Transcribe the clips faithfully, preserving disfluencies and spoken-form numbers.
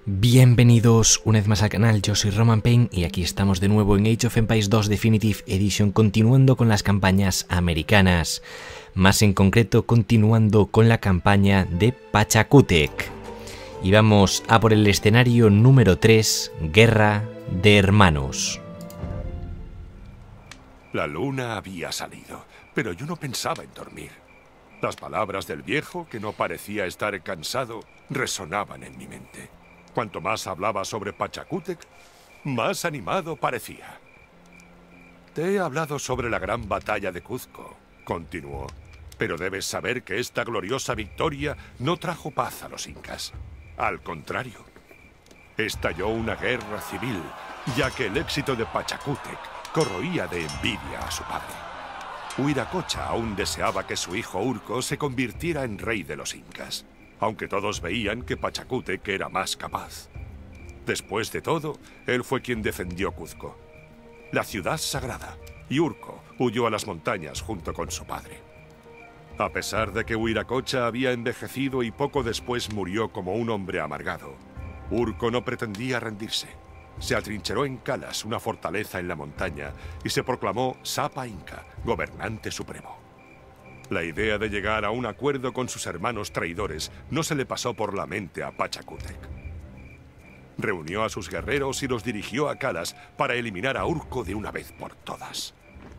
Bienvenidos una vez más al canal, yo soy Roman Pain y aquí estamos de nuevo en Age of Empires dos Definitive Edition, continuando con las campañas americanas, más en concreto continuando con la campaña de Pachacútec. Y vamos a por el escenario número tres, Guerra de Hermanos. La luna había salido, pero yo no pensaba en dormir. Las palabras del viejo, que no parecía estar cansado, resonaban en mi mente. Cuanto más hablaba sobre Pachacútec, más animado parecía. Te he hablado sobre la gran batalla de Cuzco, continuó. Pero debes saber que esta gloriosa victoria no trajo paz a los incas. Al contrario, estalló una guerra civil, ya que el éxito de Pachacútec corroía de envidia a su padre. Huiracocha aún deseaba que su hijo Urco se convirtiera en rey de los incas, aunque todos veían que Pachacútec era más capaz. Después de todo, él fue quien defendió Cuzco, la ciudad sagrada, y Urco huyó a las montañas junto con su padre. A pesar de que Huiracocha había envejecido y poco después murió como un hombre amargado, Urco no pretendía rendirse. Se atrincheró en Calas, una fortaleza en la montaña, y se proclamó Sapa Inca, gobernante supremo. La idea de llegar a un acuerdo con sus hermanos traidores no se le pasó por la mente a Pachacútec. Reunió a sus guerreros y los dirigió a Calas para eliminar a Urco de una vez por todas.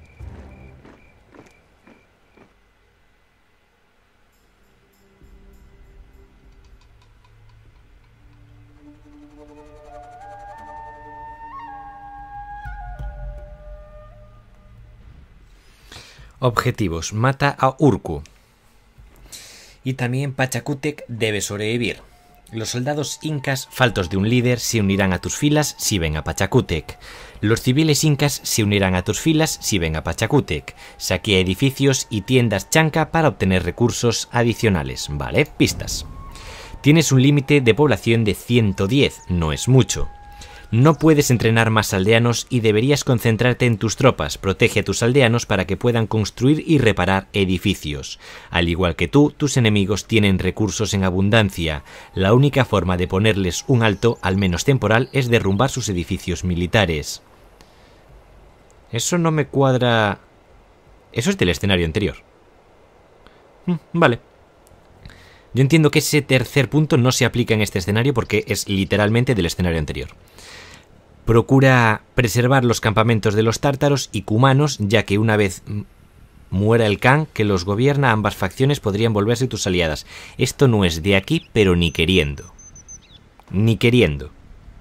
Objetivos: mata a Urco. Y también Pachacútec debe sobrevivir. Los soldados incas, faltos de un líder, se unirán a tus filas si ven a Pachacútec. Los civiles incas se unirán a tus filas si ven a Pachacútec. Saquea edificios y tiendas chanca para obtener recursos adicionales. Vale, pistas. Tienes un límite de población de ciento diez, no es mucho. No puedes entrenar más aldeanos y deberías concentrarte en tus tropas. Protege a tus aldeanos para que puedan construir y reparar edificios. Al igual que tú, tus enemigos tienen recursos en abundancia. La única forma de ponerles un alto, al menos temporal, es derrumbar sus edificios militares. Eso no me cuadra... Eso es del escenario anterior. Mm, vale. Yo entiendo que ese tercer punto no se aplica en este escenario porque es literalmente del escenario anterior. Procura preservar los campamentos de los tártaros y cumanos, ya que una vez muera el Khan que los gobierna, ambas facciones podrían volverse tus aliadas. Esto no es de aquí, pero ni queriendo. Ni queriendo.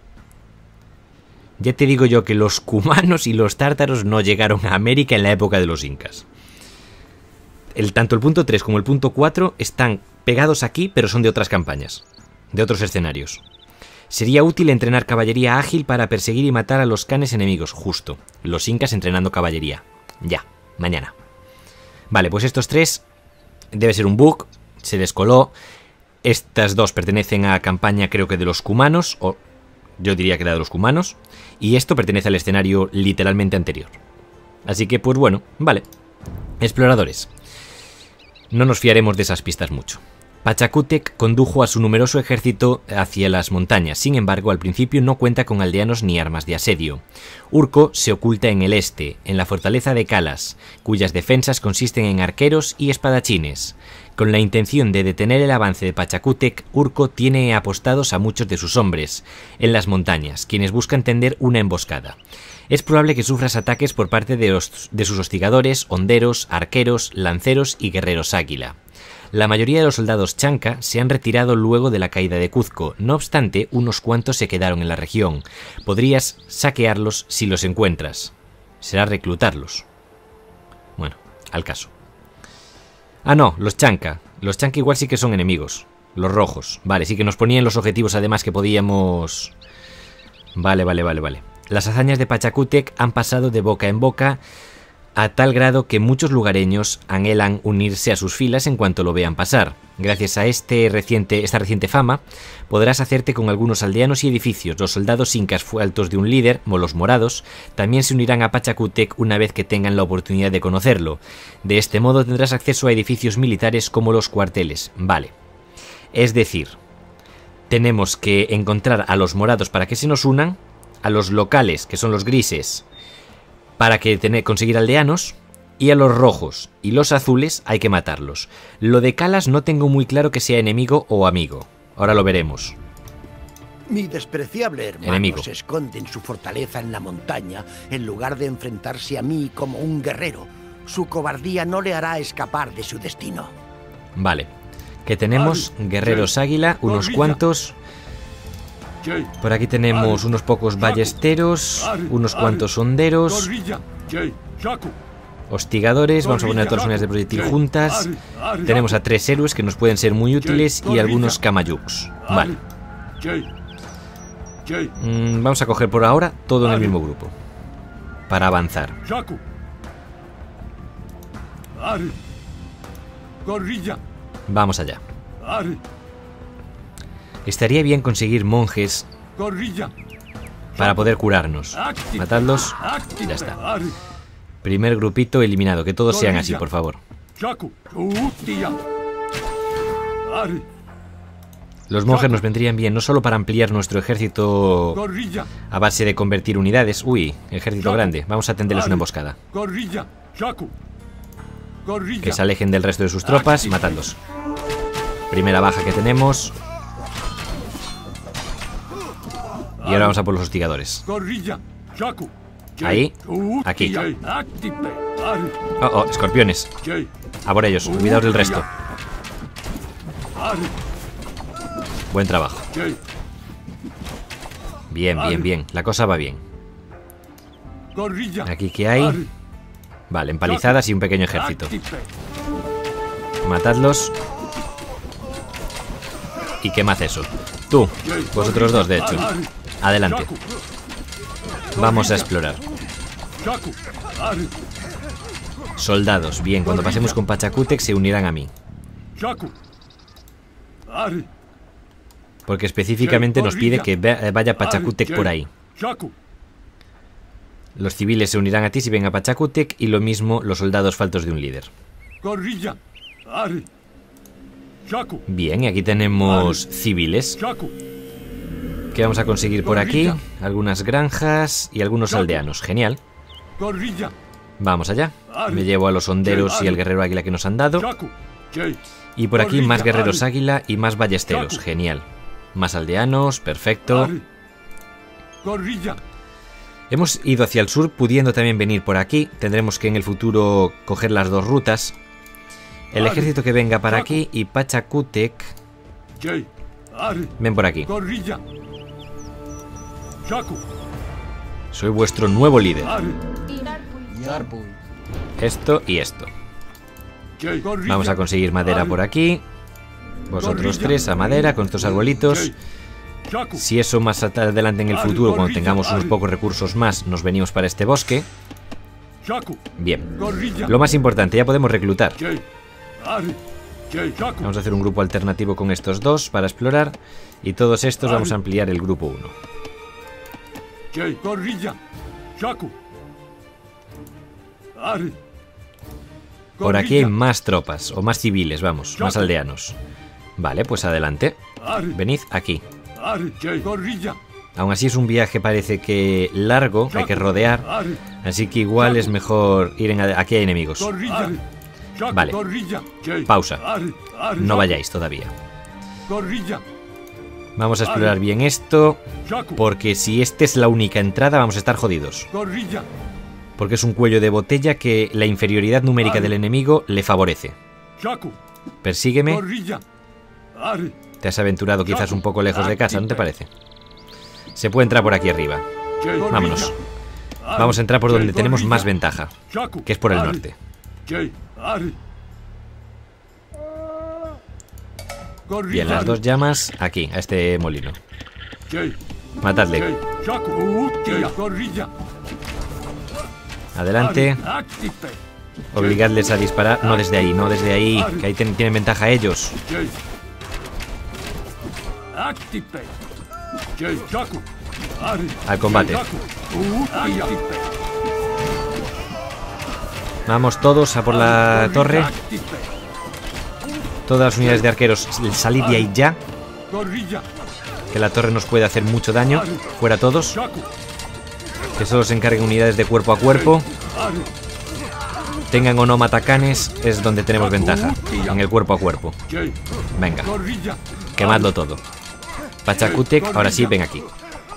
Ya te digo yo que los cumanos y los tártaros no llegaron a América en la época de los incas. El, tanto el punto tres como el punto cuatro están pegados aquí, pero son de otras campañas, de otros escenarios. Sería útil entrenar caballería ágil para perseguir y matar a los canes enemigos. Justo. Los incas entrenando caballería. Ya. Mañana. Vale, pues estos tres debe ser un bug. Se descoló. Estas dos pertenecen a campaña, creo que de los cumanos. O yo diría que era de los cumanos. Y esto pertenece al escenario literalmente anterior. Así que, pues bueno, vale. Exploradores. No nos fiaremos de esas pistas mucho. Pachacútec condujo a su numeroso ejército hacia las montañas, sin embargo al principio no cuenta con aldeanos ni armas de asedio. Urco se oculta en el este, en la fortaleza de Calas, cuyas defensas consisten en arqueros y espadachines. Con la intención de detener el avance de Pachacútec, Urco tiene apostados a muchos de sus hombres en las montañas, quienes buscan tender una emboscada. Es probable que sufras ataques por parte de, los, de sus hostigadores, honderos, arqueros, lanceros y guerreros águila. La mayoría de los soldados chanca se han retirado luego de la caída de Cuzco, no obstante, unos cuantos se quedaron en la región. Podrías saquearlos si los encuentras. Será reclutarlos. Bueno, al caso. Ah, no, los chanca. Los chanca igual sí que son enemigos. Los rojos. Vale, sí que nos ponían los objetivos además que podíamos... Vale, vale, vale, vale. Las hazañas de Pachacútec han pasado de boca en boca a tal grado que muchos lugareños anhelan unirse a sus filas en cuanto lo vean pasar. Gracias a este reciente, esta reciente fama, podrás hacerte con algunos aldeanos y edificios. Los soldados incas faltos de un líder, o los morados, también se unirán a Pachacútec una vez que tengan la oportunidad de conocerlo. De este modo tendrás acceso a edificios militares como los cuarteles. Vale. Es decir, tenemos que encontrar a los morados para que se nos unan, a los locales, que son los grises, para que tener, conseguir aldeanos, y a los rojos y los azules hay que matarlos. Lo de Calas no tengo muy claro que sea enemigo o amigo. Ahora lo veremos. Mi despreciable hermano Enemigo. se esconde en su fortaleza en la montaña en lugar de enfrentarse a mí como un guerrero. Su cobardía no le hará escapar de su destino. Vale. Que tenemos guerreros águila, unos cuantos. Por aquí tenemos unos pocos ballesteros, unos cuantos honderos, hostigadores. Vamos a poner a todas las unidades de proyectil juntas. Tenemos a tres héroes que nos pueden ser muy útiles y algunos kamayuks. Vale. Mm, vamos a coger por ahora todo en el mismo grupo para avanzar. Vamos allá. Estaría bien conseguir monjes para poder curarnos. Matadlos. Ya está. Primer grupito eliminado. Que todos sean así, por favor. Los monjes nos vendrían bien, no solo para ampliar nuestro ejército a base de convertir unidades. Uy, ejército grande. Vamos a tenderles una emboscada. Que se alejen del resto de sus tropas. Matadlos. Primera baja que tenemos. Y ahora vamos a por los hostigadores. Ahí. Aquí. Oh, oh, escorpiones. A por ellos. Olvidaos del resto. Buen trabajo. Bien, bien, bien. La cosa va bien. Aquí que hay. Vale, empalizadas y un pequeño ejército. Matadlos. Y quemad eso. Tú, vosotros dos, de hecho. Adelante. Vamos a explorar. Soldados. Bien, cuando pasemos con Pachacútec se unirán a mí. Porque específicamente nos pide que vaya Pachacútec por ahí. Los civiles se unirán a ti si ven a Pachacútec y lo mismo los soldados faltos de un líder. Bien, y aquí tenemos civiles. ¿Qué vamos a conseguir por aquí? Algunas granjas y algunos aldeanos. Genial. Vamos allá. Me llevo a los honderos y al guerrero águila que nos han dado. Y por aquí más guerreros águila y más ballesteros. Genial. Más aldeanos. Perfecto. Hemos ido hacia el sur, pudiendo también venir por aquí. Tendremos que en el futuro coger las dos rutas. El ejército que venga para aquí y Pachacútec. Ven por aquí. Soy vuestro nuevo líder. Esto y esto. Vamos a conseguir madera por aquí. Vosotros tres a madera con estos arbolitos. Si eso más adelante en el futuro, cuando tengamos unos pocos recursos más, nos venimos para este bosque. Bien. Lo más importante, ya podemos reclutar. Vamos a hacer un grupo alternativo con estos dos para explorar. Y todos estos vamos a ampliar el grupo uno. Por aquí hay más tropas, o más civiles, vamos, más aldeanos. Vale, pues adelante. Venid aquí. Aún así es un viaje, parece que largo, hay que rodear. Así que igual es mejor ir en... Aquí hay enemigos. Vale, pausa. No vayáis todavía. Vamos a explorar bien esto, porque si esta es la única entrada vamos a estar jodidos. Porque es un cuello de botella que la inferioridad numérica del enemigo le favorece. Persígueme. Te has aventurado quizás un poco lejos de casa, ¿no te parece? Se puede entrar por aquí arriba. Vámonos. Vamos a entrar por donde tenemos más ventaja, que es por el norte. Bien, las dos llamas aquí, a este molino. Matadle. Adelante. Obligadles a disparar. No desde ahí, no desde ahí, que ahí tienen ventaja ellos. Al combate. Vamos todos a por la torre. Todas las unidades de arqueros, salid de ahí ya. que la torre nos puede hacer mucho daño. Fuera todos. Que solo se encarguen unidades de cuerpo a cuerpo. Tengan o no matacanes, es donde tenemos ventaja. En el cuerpo a cuerpo. Venga. Quemadlo todo. Pachacútec, ahora sí, ven aquí.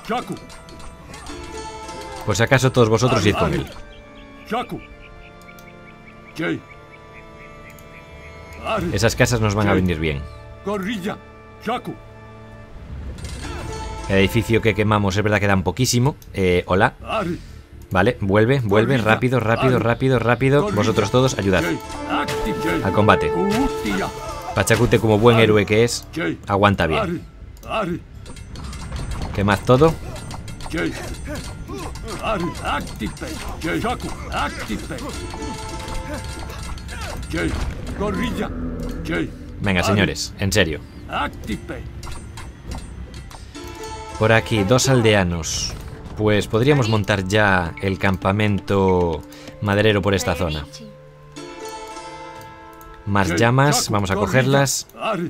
Por si acaso todos vosotros id con él. Esas casas nos van a venir bien. El edificio que quemamos es verdad que dan poquísimo. Eh, hola. Vale, vuelve, vuelve, rápido, rápido, rápido, rápido. Vosotros todos, ayudad. Al combate. Pachacútec, como buen héroe que es, aguanta bien. Quemad todo. Venga, señores, en serio. Por aquí, dos aldeanos. Pues podríamos montar ya el campamento maderero por esta zona. Más llamas, vamos a cogerlas.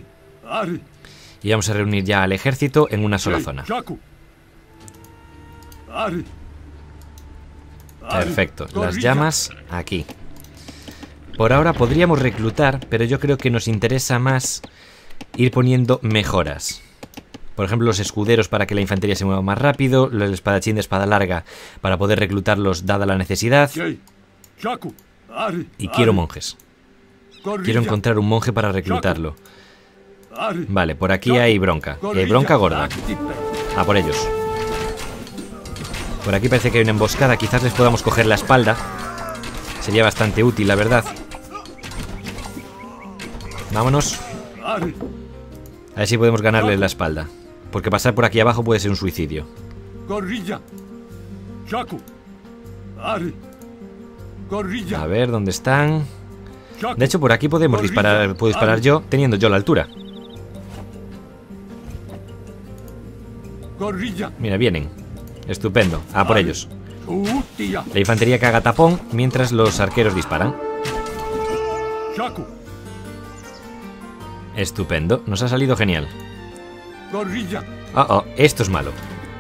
Y vamos a reunir ya al ejército en una sola zona. Perfecto, las llamas aquí. Por ahora podríamos reclutar, pero yo creo que nos interesa más ir poniendo mejoras. Por ejemplo, los escuderos para que la infantería se mueva más rápido, el espadachín de espada larga para poder reclutarlos dada la necesidad. Y quiero monjes. Quiero encontrar un monje para reclutarlo. Vale, por aquí hay bronca. Y hay bronca gorda. A por ellos. Por aquí parece que hay una emboscada. Quizás les podamos coger la espalda. Sería bastante útil, la verdad. Vámonos. A ver si podemos ganarles la espalda. Porque pasar por aquí abajo puede ser un suicidio. A ver, ¿dónde están? De hecho, por aquí podemos disparar. Puedo disparar yo, teniendo yo la altura. Mira, vienen. Estupendo, a por ellos. La infantería que haga tapón mientras los arqueros disparan. Estupendo, nos ha salido genial. Oh, oh, esto es malo.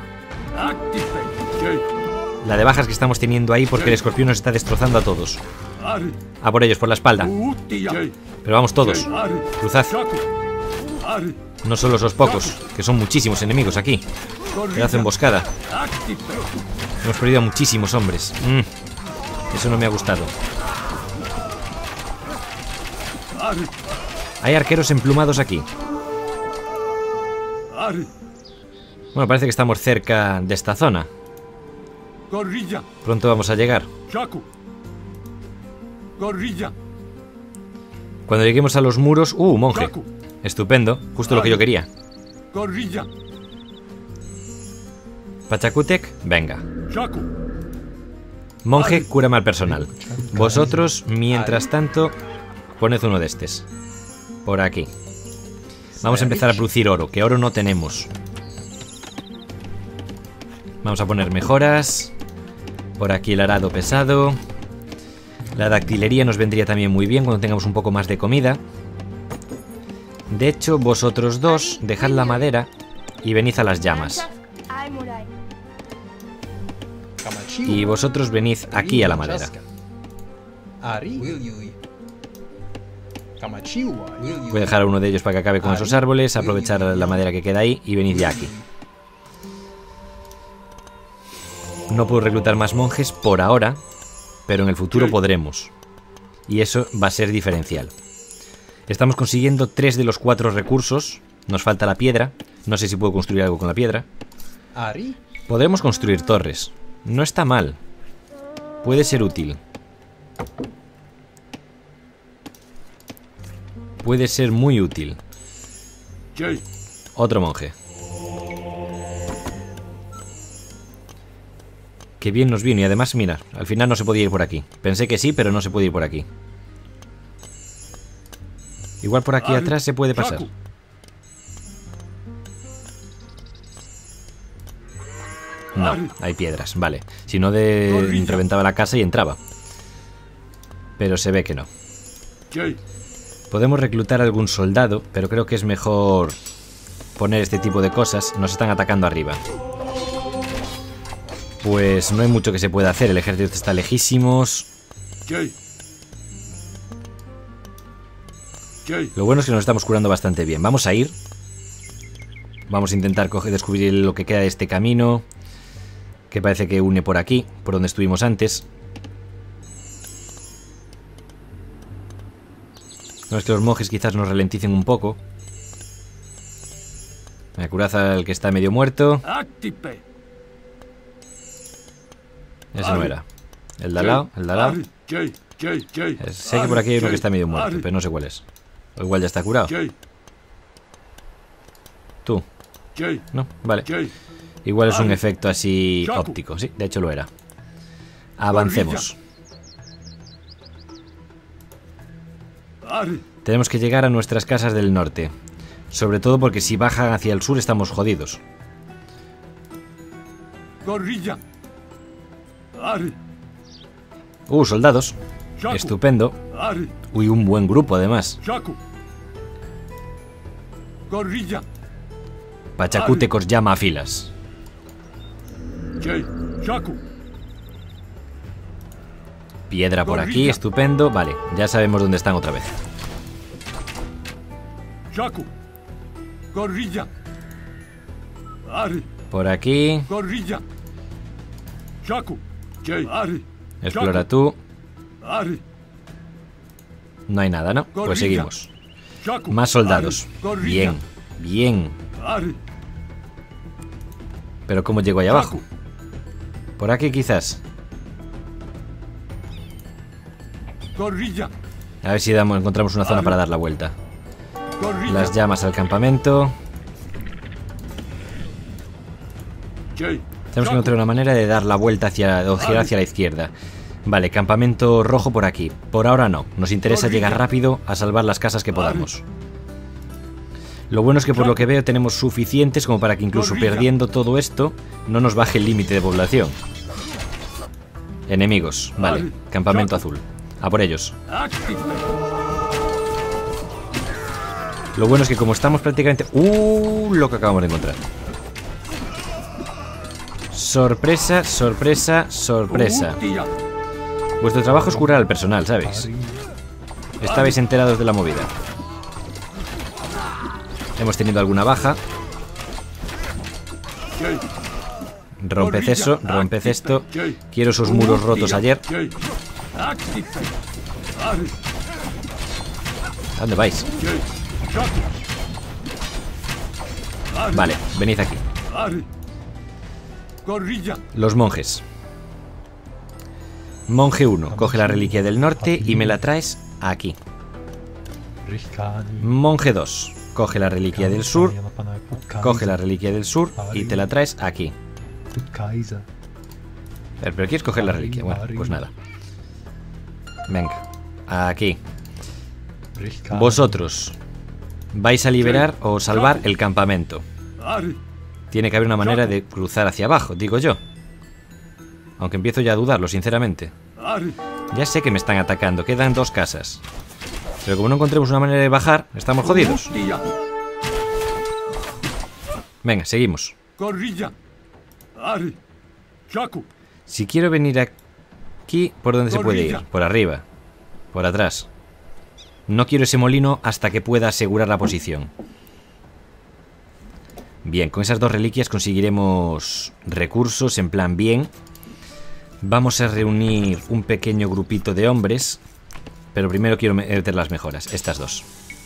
La de bajas que estamos teniendo ahí porque el escorpión nos está destrozando a todos. A por ellos, por la espalda. Pero vamos todos. Cruzad. No solo esos pocos, que son muchísimos enemigos aquí. Pedazo de emboscada. Hemos perdido a muchísimos hombres. Mm, eso no me ha gustado. Hay arqueros emplumados aquí. Bueno, parece que estamos cerca de esta zona. Pronto vamos a llegar. Cuando lleguemos a los muros... ¡Uh, monje! Estupendo, justo lo que yo quería. Pachacútec, venga. Monje, cúrame al personal. Vosotros, mientras tanto, poned uno de estos. Por aquí. Vamos a empezar a producir oro, que oro no tenemos. Vamos a poner mejoras. Por aquí el arado pesado. La dactilería nos vendría también muy bien cuando tengamos un poco más de comida. De hecho, vosotros dos, dejad la madera y venid a las llamas. Y vosotros venid aquí a la madera. Voy a dejar a uno de ellos para que acabe con esos árboles, aprovechar la madera que queda ahí y venid ya aquí. No puedo reclutar más monjes por ahora, pero en el futuro podremos. Y eso va a ser diferencial. Estamos consiguiendo tres de los cuatro recursos. Nos falta la piedra. No sé si puedo construir algo con la piedra. Podremos construir torres. No está mal. Puede ser útil. Puede ser muy útil. Otro monje. Qué bien nos vino. Y además, mira, al final no se podía ir por aquí. Pensé que sí, pero no se puede ir por aquí. Igual por aquí atrás se puede pasar. No, hay piedras, vale. Si no, de... reventaba la casa y entraba. Pero se ve que no. Podemos reclutar a algún soldado, pero creo que es mejor poner este tipo de cosas, nos están atacando arriba. Pues no hay mucho que se pueda hacer. El ejército está lejísimos. Lo bueno es que nos estamos curando bastante bien. Vamos a ir. Vamos a intentar coger, descubrir lo que queda de este camino, que parece que une por aquí, por donde estuvimos antes. No es que los monjes quizás nos ralenticen un poco. Me curad al que está medio muerto. Ese no era. El de al lado, el de al lado. Sé que por aquí hay uno que está medio muerto, pero no sé cuál es. O igual ya está curado. Tú. No, vale. Igual es un efecto así óptico. Sí, de hecho lo era. Avancemos. Tenemos que llegar a nuestras casas del norte. Sobre todo porque si bajan hacia el sur estamos jodidos. Uh, soldados. Estupendo. Uy, un buen grupo además. Pachacútec os llama a filas. Piedra por aquí, estupendo. Vale, ya sabemos dónde están otra vez. Por aquí. Explora tú. No hay nada, ¿no? Pues seguimos. Más soldados. Bien, bien. Pero ¿cómo llego ahí abajo? Por aquí quizás. A ver si damos, encontramos una zona para dar la vuelta. Las llamas al campamento. Tenemos que encontrar una manera de dar la vuelta hacia, o girar hacia la izquierda. Vale, campamento rojo por aquí. Por ahora no. Nos interesa llegar rápido a salvar las casas que podamos. Lo bueno es que por lo que veo tenemos suficientes como para que incluso perdiendo todo esto no nos baje el límite de población. Enemigos. Vale, campamento azul. A por ellos. Lo bueno es que como estamos prácticamente... ¡Uh! Lo que acabamos de encontrar. Sorpresa, sorpresa, sorpresa. Vuestro trabajo es curar al personal, ¿sabéis? Estabais enterados de la movida. Hemos tenido alguna baja. Romped eso, romped esto. Quiero esos muros rotos ayer. ¿A dónde vais? Vale, venid aquí. Los monjes. Monje uno, coge la reliquia del norte y me la traes aquí. Monje dos, coge la reliquia del sur, coge la reliquia del sur y te la traes aquí. A ver, pero quieres coger la reliquia. Bueno, pues nada. Venga, aquí. Vosotros vais a liberar o salvar el campamento. Tiene que haber una manera de cruzar hacia abajo, digo yo. Aunque empiezo ya a dudarlo, sinceramente. Ya sé que me están atacando, quedan dos casas. Pero como no encontremos una manera de bajar, estamos jodidos. Venga, seguimos. Si quiero venir aquí, ¿por dónde se puede ir? Por arriba. Por atrás. No quiero ese molino hasta que pueda asegurar la posición. Bien, con esas dos reliquias conseguiremos recursos en plan bien. Vamos a reunir un pequeño grupito de hombres. Pero primero quiero meter las mejoras, estas dos.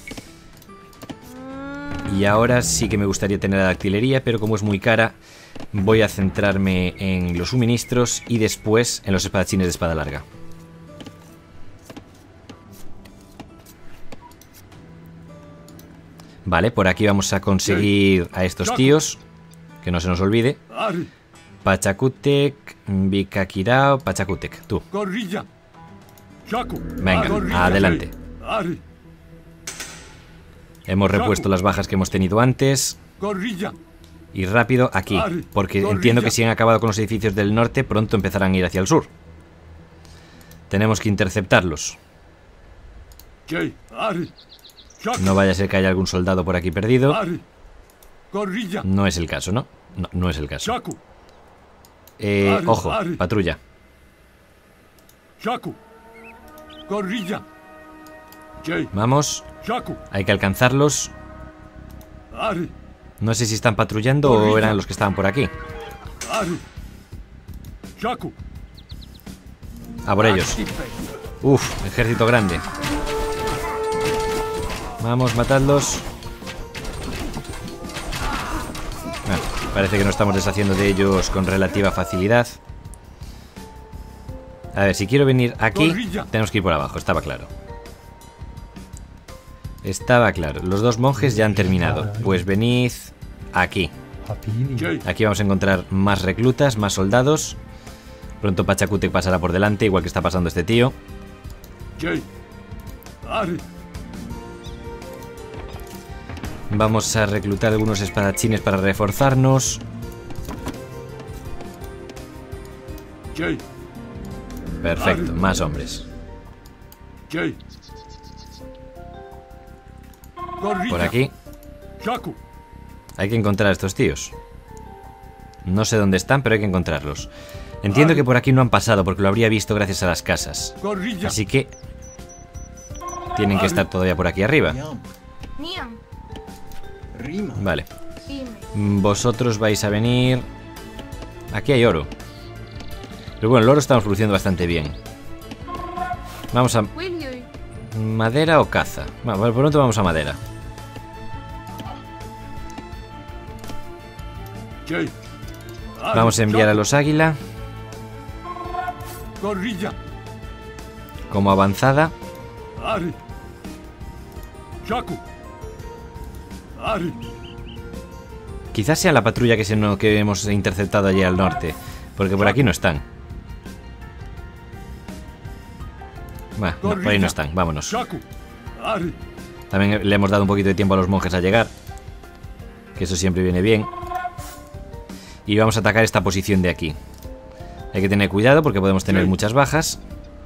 Y ahora sí que me gustaría tener la dactilería, pero como es muy cara, voy a centrarme en los suministros y después en los espadachines de espada larga. Vale, por aquí vamos a conseguir a estos tíos, que no se nos olvide. Pachacútec, Vikakirao, Pachacútec, tú. Venga, adelante. Hemos repuesto las bajas que hemos tenido antes. Y rápido aquí, porque entiendo que si han acabado con los edificios del norte, pronto empezarán a ir hacia el sur. Tenemos que interceptarlos. No vaya a ser que haya algún soldado por aquí perdido. No es el caso, ¿no? No, no es el caso. Eh, ojo, patrulla. Vamos. Hay que alcanzarlos. No sé si están patrullando o eran los que estaban por aquí. A por ellos. Uf, ejército grande. Vamos, matadlos. Bueno, parece que nos estamos deshaciendo de ellos con relativa facilidad. A ver, si quiero venir aquí, tenemos que ir por abajo, estaba claro. Estaba claro. Los dos monjes ya han terminado. Pues venid aquí. Aquí vamos a encontrar más reclutas, más soldados. Pronto Pachacútec pasará por delante, igual que está pasando este tío. Vamos a reclutar algunos espadachines para reforzarnos. Perfecto, más hombres. Por aquí. Hay que encontrar a estos tíos. No sé dónde están, pero hay que encontrarlos. Entiendo que por aquí no han pasado, porque lo habría visto gracias a las casas. Así que tienen que estar todavía por aquí arriba. Vale. Vosotros vais a venir... Aquí hay oro. Pero bueno, el oro estamos produciendo bastante bien. Vamos a... ¿Madera o caza? Bueno, por pronto vamos a madera. Vamos a enviar a los águila como avanzada. Quizás sea la patrulla que, se no, que hemos interceptado allí al norte, porque por aquí no están. Bueno, no, por ahí no están, vámonos. También le hemos dado un poquito de tiempo a los monjes a llegar, que eso siempre viene bien. Y vamos a atacar esta posición de aquí. Hay que tener cuidado porque podemos tener muchas bajas.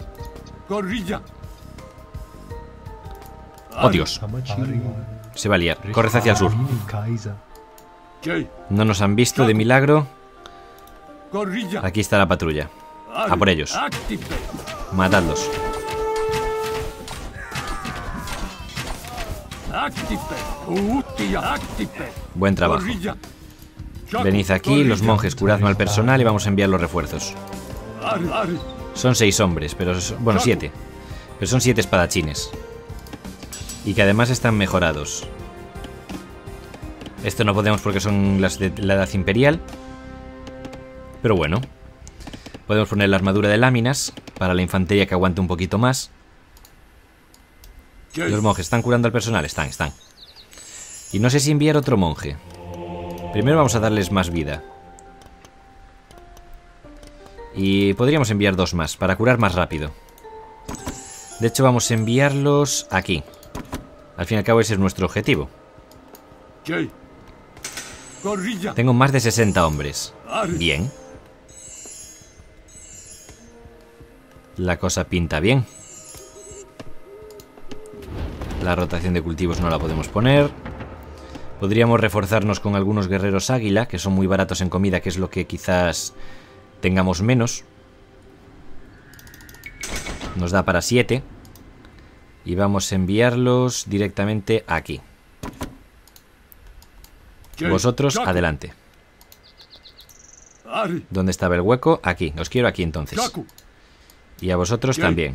¡Oh, Dios! Se va a liar. Corred hacia el sur. No nos han visto de milagro. Aquí está la patrulla. A por ellos. Matadlos. Buen trabajo. Venid aquí, los monjes, curadme al personal y vamos a enviar los refuerzos. Son seis hombres, pero... Bueno, siete. Pero son siete espadachines. Y que además están mejorados. Esto no podemos porque son las de la edad imperial. Pero bueno. Podemos poner la armadura de láminas para la infantería que aguante un poquito más. Los monjes están curando al personal. Están, están. Y no sé si enviar otro monje. Primero vamos a darles más vida. Y podríamos enviar dos más para curar más rápido. De hecho vamos a enviarlos aquí. Al fin y al cabo ese es nuestro objetivo. Tengo más de sesenta hombres. Bien. La cosa pinta bien. La rotación de cultivos no la podemos poner. Podríamos reforzarnos con algunos guerreros águila, que son muy baratos en comida, que es lo que quizás tengamos menos. Nos da para siete. Y vamos a enviarlos directamente aquí. Vosotros, adelante. ¿Dónde estaba el hueco? Aquí, os quiero aquí entonces. Y a vosotros también.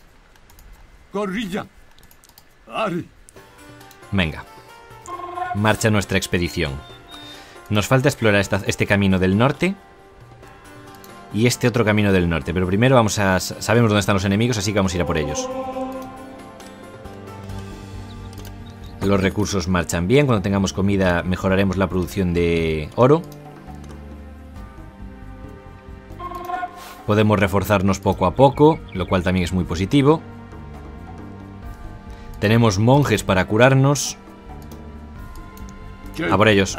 Venga. Marcha nuestra expedición. Nos falta explorar esta, este camino del norte y este otro camino del norte. Pero primero vamos a... Sabemos dónde están los enemigos, así que vamos a ir a por ellos. Los recursos marchan bien. Cuando tengamos comida mejoraremos la producción de oro. Podemos reforzarnos poco a poco, lo cual también es muy positivo. Tenemos monjes para curarnos. A por ellos.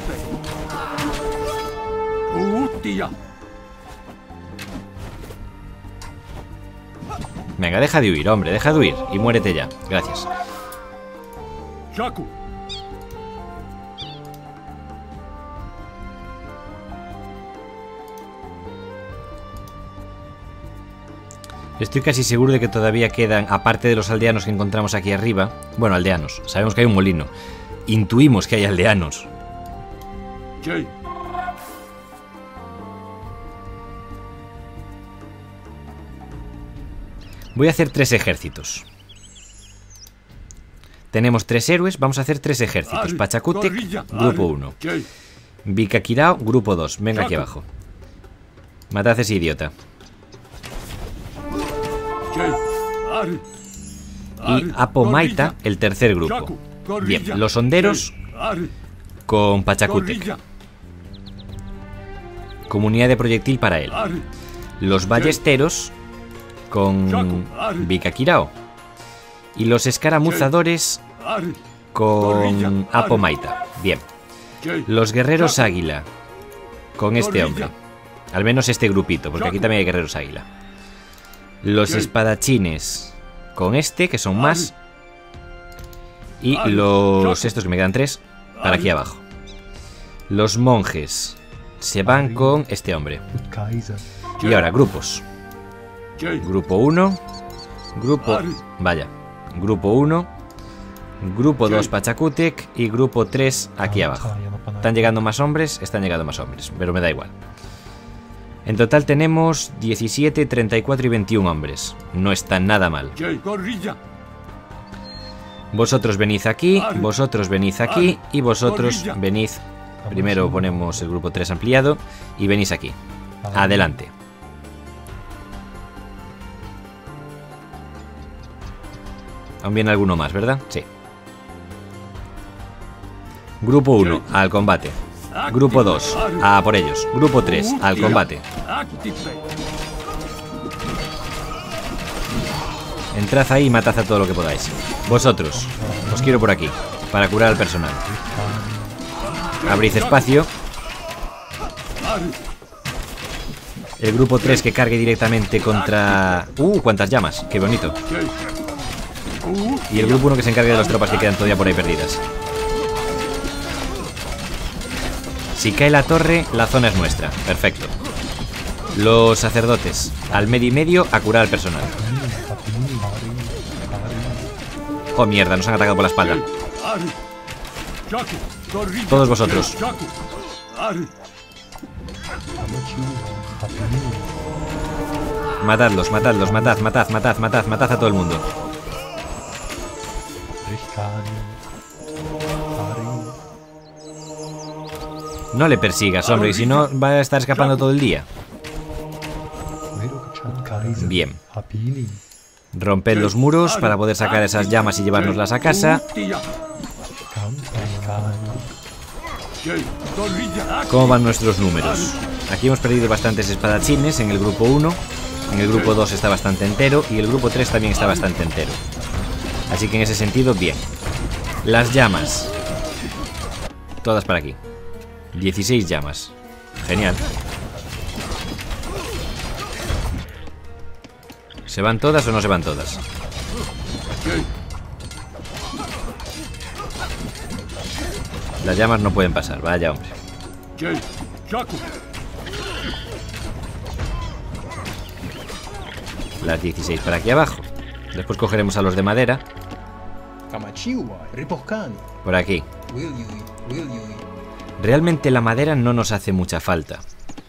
Venga, deja de huir, hombre, deja de huir. Y muérete ya, gracias. Estoy casi seguro de que todavía quedan, aparte de los aldeanos que encontramos aquí arriba. Bueno, aldeanos. Sabemos que hay un molino. Intuimos que hay aldeanos. Jay. Voy a hacer tres ejércitos. Tenemos tres héroes, vamos a hacer tres ejércitos. Pachacútec, grupo uno. Vikakirao, grupo dos. Venga aquí abajo. Matad a ese idiota. Y Apomaita, el tercer grupo. Bien, los honderos con Pachacútec. Comunidad de proyectil para él. Los ballesteros con Vikakirao. Y los escaramuzadores con Apomaita. Bien. Los guerreros águila con este hombre. Al menos este grupito, porque aquí también hay guerreros águila. Los espadachines con este, que son más. Y los... estos que me quedan tres, para aquí abajo. Los monjes se van con este hombre. Y ahora, grupos. Grupo uno. Grupo... vaya. Grupo uno. Grupo dos Pachacútec. Y grupo tres aquí abajo. Están llegando más hombres, están llegando más hombres, pero me da igual. En total tenemos diecisiete, treinta y cuatro y veintiún hombres. No está nada mal. Vosotros venid aquí, vosotros venid aquí y vosotros venid. Primero ponemos el grupo tres ampliado y venís aquí. Adelante. Aún viene alguno más, ¿verdad? Sí. Grupo uno, al combate. Grupo dos, a por ellos. Grupo tres, al combate. Entrad ahí y matad a todo lo que podáis. Vosotros, os quiero por aquí, para curar al personal. Abrid espacio. El grupo tres que cargue directamente contra... ¡Uh! ¡Cuántas llamas! ¡Qué bonito! Y el grupo uno que se encargue de las tropas que quedan todavía por ahí perdidas. Si cae la torre, la zona es nuestra. Perfecto. Los sacerdotes, al medio y medio, a curar al personal. Oh, mierda, nos han atacado por la espalda. Todos vosotros. Matadlos, matadlos, matad, matad, matad, matad, matad a todo el mundo. No le persigas, hombre, y si no va a estar escapando todo el día. Bien. Romped los muros para poder sacar esas llamas y llevárnoslas a casa. ¿Cómo van nuestros números? Aquí hemos perdido bastantes espadachines en el grupo uno. En el grupo dos está bastante entero. Y el grupo tres también está bastante entero. Así que en ese sentido, bien. Las llamas. Todas para aquí. dieciséis llamas. Genial. ¿Se van todas o no se van todas? Las llamas no pueden pasar, vaya hombre. Las dieciséis para aquí abajo. Después cogeremos a los de madera. Por aquí. Realmente la madera no nos hace mucha falta.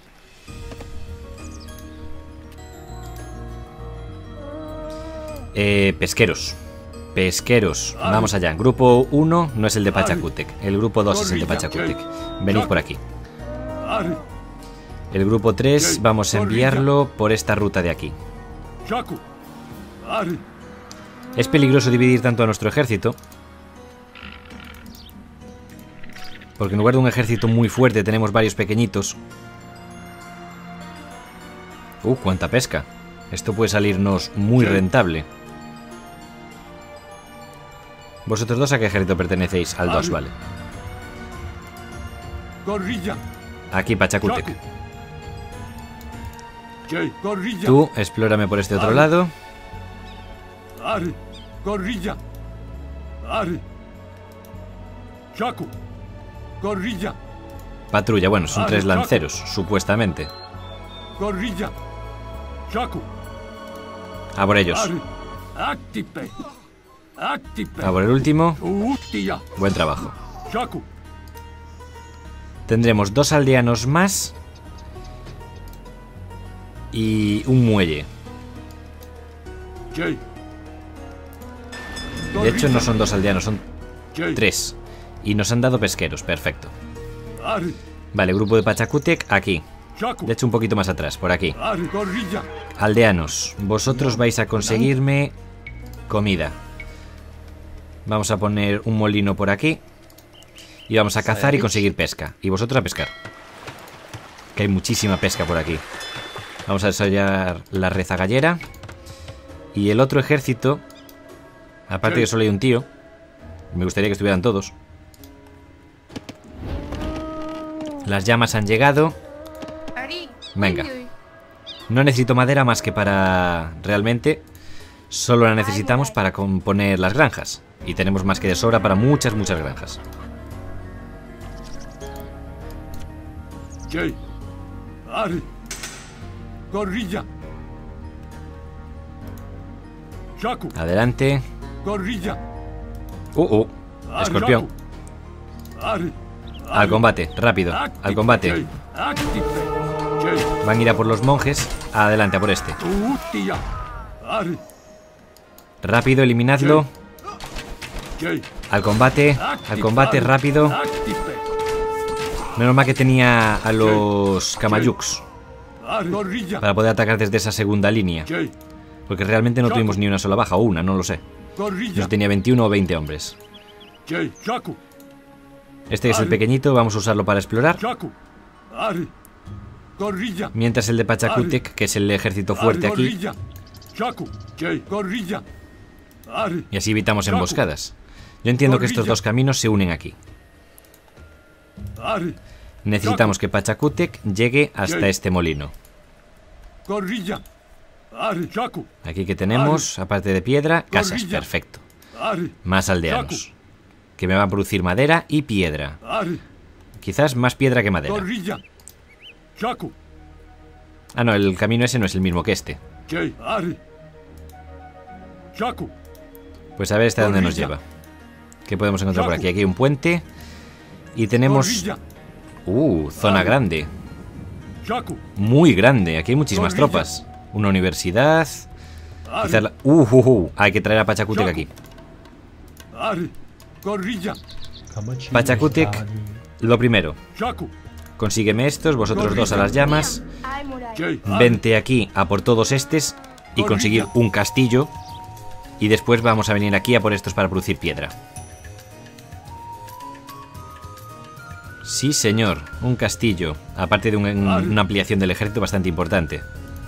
Eh, pesqueros. Pesqueros. Vamos allá. Grupo uno no es el de Pachacútec. El grupo dos es el de Pachacútec. Venid por aquí. El grupo tres vamos a enviarlo por esta ruta de aquí. Es peligroso dividir tanto a nuestro ejército, porque en lugar de un ejército muy fuerte tenemos varios pequeñitos. Uh, cuánta pesca. Esto puede salirnos muy rentable. ¿Vosotros dos a qué ejército pertenecéis? Al dos, vale. Aquí, Pachacútec. Tú, explórame por este otro lado. Patrulla, bueno, son tres lanceros, supuestamente. A por ellos. A por el último. Buen trabajo. Tendremos dos aldeanos más y un muelle. De hecho no son dos aldeanos, son tres. Y nos han dado pesqueros, perfecto. Vale, grupo de Pachacútec aquí. De hecho un poquito más atrás, por aquí. Aldeanos, vosotros vais a conseguirme comida. Vamos a poner un molino por aquí. Y vamos a cazar y conseguir pesca. Y vosotros a pescar. Que hay muchísima pesca por aquí. Vamos a desarrollar la rezagallera. Y el otro ejército, aparte que solo hay un tío, me gustaría que estuvieran todos. Las llamas han llegado. Venga. No necesito madera más que para... Realmente solo la necesitamos para componer las granjas. Y tenemos más que de sobra para muchas, muchas granjas. Adelante. Uh, uh, escorpión. Al combate, rápido. Al combate. Van a ir a por los monjes. Adelante, a por este. Rápido, eliminadlo. Al combate. Al combate, rápido. Menos mal que tenía a los Kamayuks para poder atacar desde esa segunda línea. Porque realmente no tuvimos ni una sola baja, o una, no lo sé. Yo tenía veintiuno o veinte hombres. Este es el pequeñito, vamos a usarlo para explorar. Mientras el de Pachacútec, que es el ejército fuerte aquí. Y así evitamos emboscadas. Yo entiendo que estos dos caminos se unen aquí. Necesitamos que Pachacútec llegue hasta este molino. Aquí que tenemos, aparte de piedra, casas, perfecto. Más aldeanos, que me van a producir madera y piedra. Quizás más piedra que madera. Ah, no, el camino ese no es el mismo que este. Pues a ver hasta dónde nos lleva. ¿Qué podemos encontrar por aquí? Aquí hay un puente. Y tenemos... Uh, zona grande. Muy grande, aquí hay muchísimas tropas. Una universidad. Quizás la... uh, uh, uh, hay que traer a Pachacútec aquí. Pachacútec, lo primero. Consígueme estos, vosotros dos a las llamas. Vente aquí a por todos estos y conseguir un castillo. Y después vamos a venir aquí a por estos para producir piedra. Sí, señor, un castillo. Aparte de un, una ampliación del ejército bastante importante.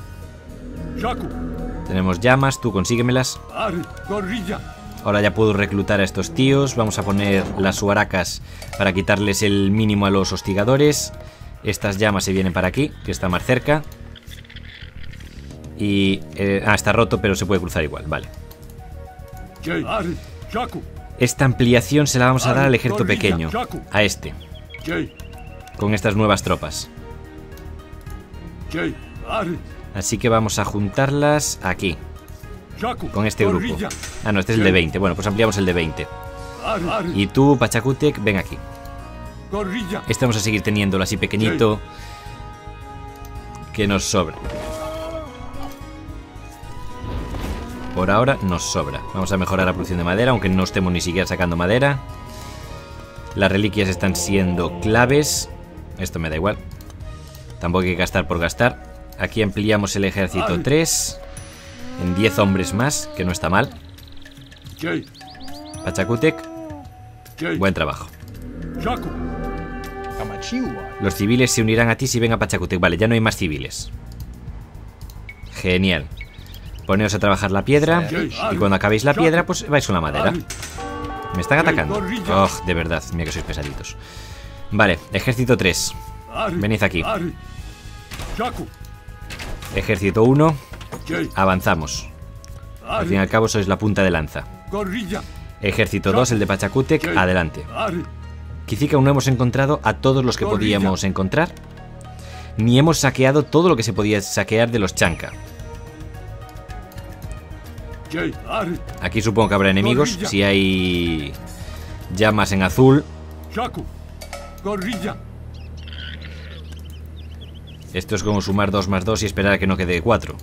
Tenemos llamas, tú consíguemelas. Ahora ya puedo reclutar a estos tíos. Vamos a poner las huaracas para quitarles el mínimo a los hostigadores. Estas llamas se vienen para aquí, que está más cerca. Y... Eh, ah, está roto, pero se puede cruzar igual, vale. Esta ampliación se la vamos a dar al ejército pequeño. A este. Con estas nuevas tropas. Así que vamos a juntarlas aquí. Con este grupo. Ah, no, este es el de veinte. Bueno, pues ampliamos el de veinte. Y tú, Pachacútec, ven aquí. Este vamos a seguir teniéndolo así pequeñito, que nos sobra. Por ahora nos sobra. Vamos a mejorar la producción de madera, aunque no estemos ni siquiera sacando madera. Las reliquias están siendo claves. Esto me da igual. Tampoco hay que gastar por gastar. Aquí ampliamos el ejército tres. En diez hombres más, que no está mal. Pachacútec, buen trabajo. Los civiles se unirán a ti si ven a Pachacútec. Vale, ya no hay más civiles. Genial. Poneos a trabajar la piedra. Y cuando acabéis la piedra, pues vais con la madera. Me están atacando. Oh, de verdad, mira que sois pesaditos. Vale, ejército tres. Venid aquí. Ejército uno. Avanzamos. Al fin y al cabo sois la punta de lanza. Ejército dos, el de Pachacútec, adelante. Quizá que aún no hemos encontrado a todos los que podíamos encontrar. Ni hemos saqueado todo lo que se podía saquear de los Chanca. Aquí supongo que habrá enemigos. Si hay llamas en azul. Esto es como sumar dos más dos y esperar a que no quede cuatro.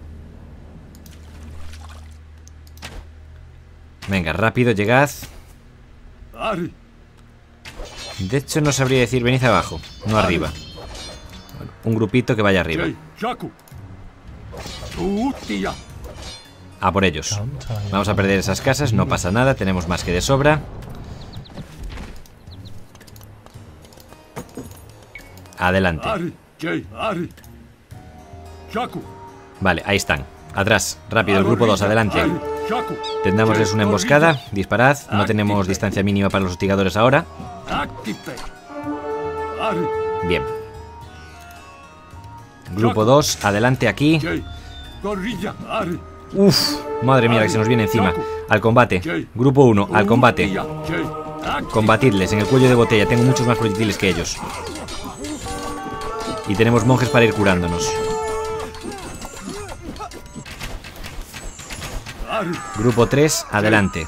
Venga, rápido, llegad. De hecho, no sabría decir, venid abajo, no arriba. Bueno, un grupito que vaya arriba. A por ellos. Vamos a perder esas casas, no pasa nada, tenemos más que de sobra. Adelante. Vale, ahí están. Atrás, rápido, el grupo dos, adelante. Tendémosles una emboscada, disparad. No tenemos distancia mínima para los hostigadores ahora. Bien. Grupo dos, adelante aquí. Uf, madre mía, que se nos viene encima. Al combate. Grupo uno, al combate. Combatidles en el cuello de botella. Tengo muchos más proyectiles que ellos. Y tenemos monjes para ir curándonos. Grupo tres, adelante.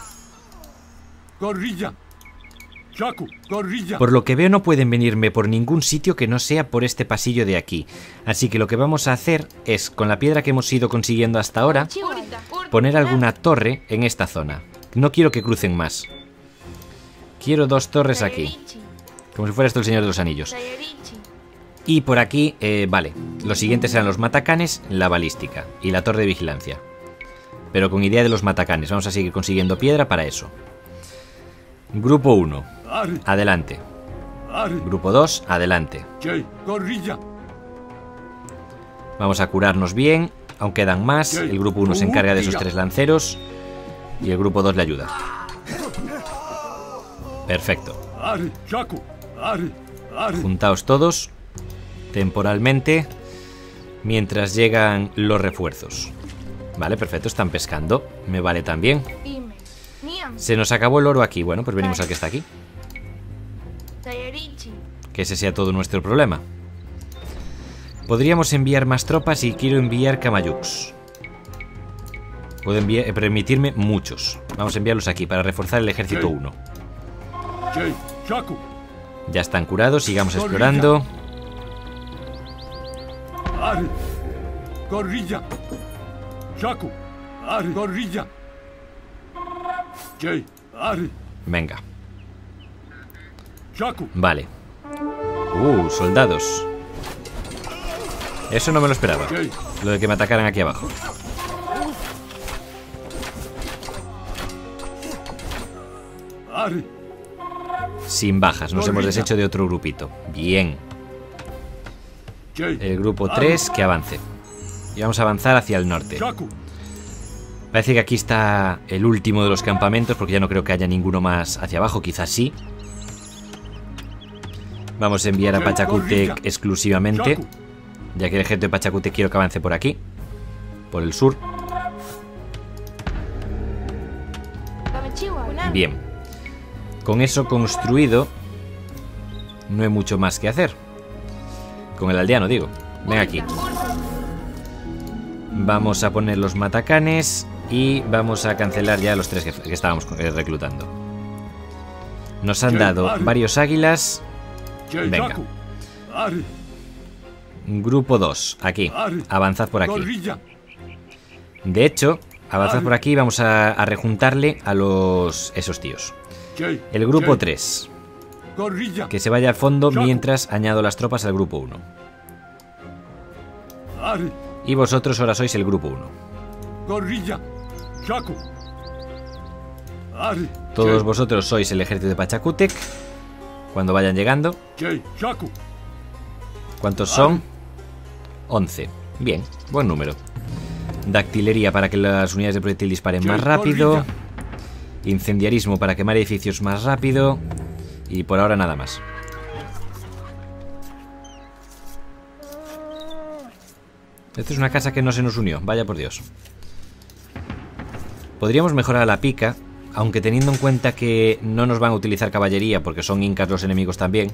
Por lo que veo no pueden venirme por ningún sitio que no sea por este pasillo de aquí. Así que lo que vamos a hacer es, con la piedra que hemos ido consiguiendo hasta ahora, poner alguna torre en esta zona. No quiero que crucen más. Quiero dos torres aquí. Como si fuera esto el Señor de los Anillos. Y por aquí, eh, vale. Los siguientes serán los matacanes, la balística y la torre de vigilancia. Pero con idea de los matacanes. Vamos a seguir consiguiendo piedra para eso. Grupo uno, adelante. Grupo dos, adelante. Vamos a curarnos bien. Aún quedan más. El grupo uno se encarga de esos tres lanceros. Y el grupo dos le ayuda. Perfecto. Juntaos todos temporalmente mientras llegan los refuerzos. Vale, perfecto, están pescando. Me vale también. Se nos acabó el oro aquí. Bueno, pues venimos al que está aquí. Que ese sea todo nuestro problema. Podríamos enviar más tropas y quiero enviar Kamayuks. Puedo enviar, eh, permitirme muchos. Vamos a enviarlos aquí para reforzar el ejército uno. Ya están curados, sigamos explorando. Venga. Vale. Uh, soldados. Eso no me lo esperaba. Lo de que me atacaran aquí abajo. Sin bajas, nos hemos deshecho de otro grupito. Bien. El grupo tres que avance. Y vamos a avanzar hacia el norte. Parece que aquí está el último de los campamentos, porque ya no creo que haya ninguno más hacia abajo, quizás sí. Vamos a enviar a Pachacútec exclusivamente, ya que el ejército de Pachacútec quiero que avance por aquí, por el sur. Bien. Con eso construido, no hay mucho más que hacer. Con el aldeano, digo. Ven aquí. Vamos a poner los matacanes y vamos a cancelar ya los tres que, que estábamos reclutando. Nos han dado varios águilas. Venga. Grupo dos, aquí. Avanzad por aquí. De hecho, avanzad por aquí y vamos a, a rejuntarle a los esos tíos. El grupo tres. Que se vaya al fondo mientras añado las tropas al grupo uno. Y vosotros ahora sois el grupo uno. Todos vosotros sois el ejército de Pachacútec. Cuando vayan llegando. ¿Cuántos son? once. Bien, buen número. Dactilería para que las unidades de proyectil disparen más rápido. Incendiarismo para quemar edificios más rápido. Y por ahora nada más. Esta es una casa que no se nos unió, vaya por Dios. Podríamos mejorar la pica, aunque teniendo en cuenta que no nos van a utilizar caballería porque son incas los enemigos también,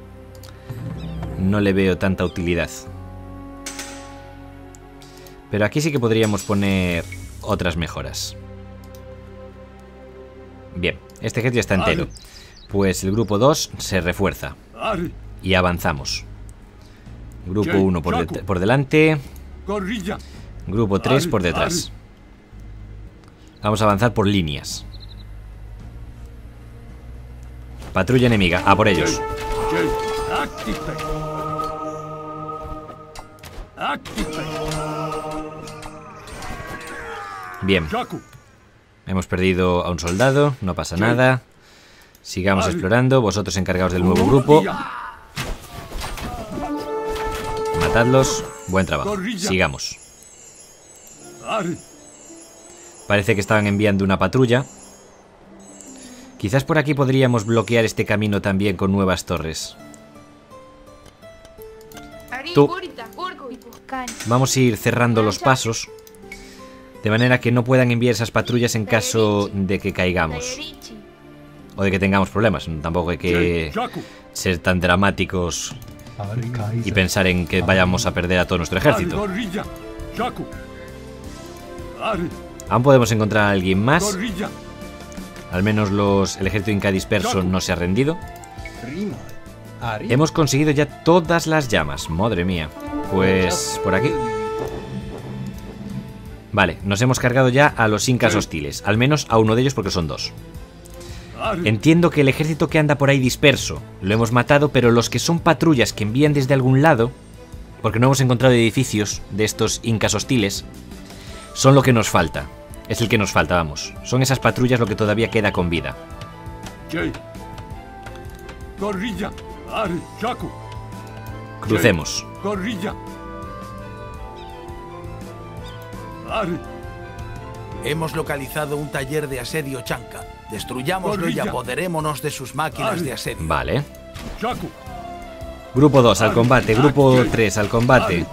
no le veo tanta utilidad. Pero aquí sí que podríamos poner otras mejoras. Bien, este ejército ya está entero. Pues el grupo dos se refuerza. Y avanzamos. Grupo uno por, de por delante. Grupo tres por detrás. Vamos a avanzar por líneas. Patrulla enemiga, a por ellos. Bien. Hemos perdido a un soldado, no pasa nada. Sigamos explorando, vosotros encargaos del nuevo grupo. Matadlos, buen trabajo. Sigamos. Parece que estaban enviando una patrulla. Quizás por aquí podríamos bloquear este camino también con nuevas torres. Tú. Vamos a ir cerrando los pasos, de manera que no puedan enviar esas patrullas en caso de que caigamos. O de que tengamos problemas. Tampoco hay que ser tan dramáticos y pensar en que vayamos a perder a todo nuestro ejército. Aún podemos encontrar a alguien más. Al menos los, el ejército inca disperso no se ha rendido. Hemos conseguido ya todas las llamas. Madre mía. Pues por aquí. Vale, nos hemos cargado ya a los incas hostiles. Al menos a uno de ellos porque son dos. Entiendo que el ejército que anda por ahí disperso lo hemos matado, pero los que son patrullas que envían desde algún lado, porque no hemos encontrado edificios de estos incas hostiles, son lo que nos falta. Es el que nos falta, vamos. Son esas patrullas lo que todavía queda con vida. Crucemos. Hemos localizado un taller de asedio chanca. Destruyámoslo y apoderémonos de sus máquinas de asedio. Vale. Grupo dos al combate. Grupo tres al combate.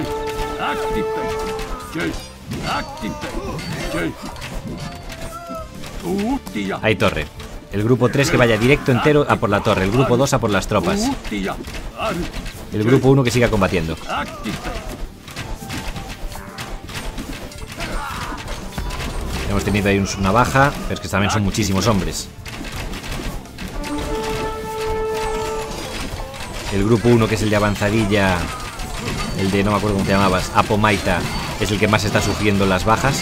Hay torre. El grupo tres que vaya directo entero a por la torre. El grupo dos a por las tropas. El grupo uno que siga combatiendo. Hemos tenido ahí una baja, pero es que también son muchísimos hombres. El grupo uno, que es el de avanzadilla, el de, no me acuerdo cómo te llamabas, Apomaita, es el que más está sufriendo las bajas.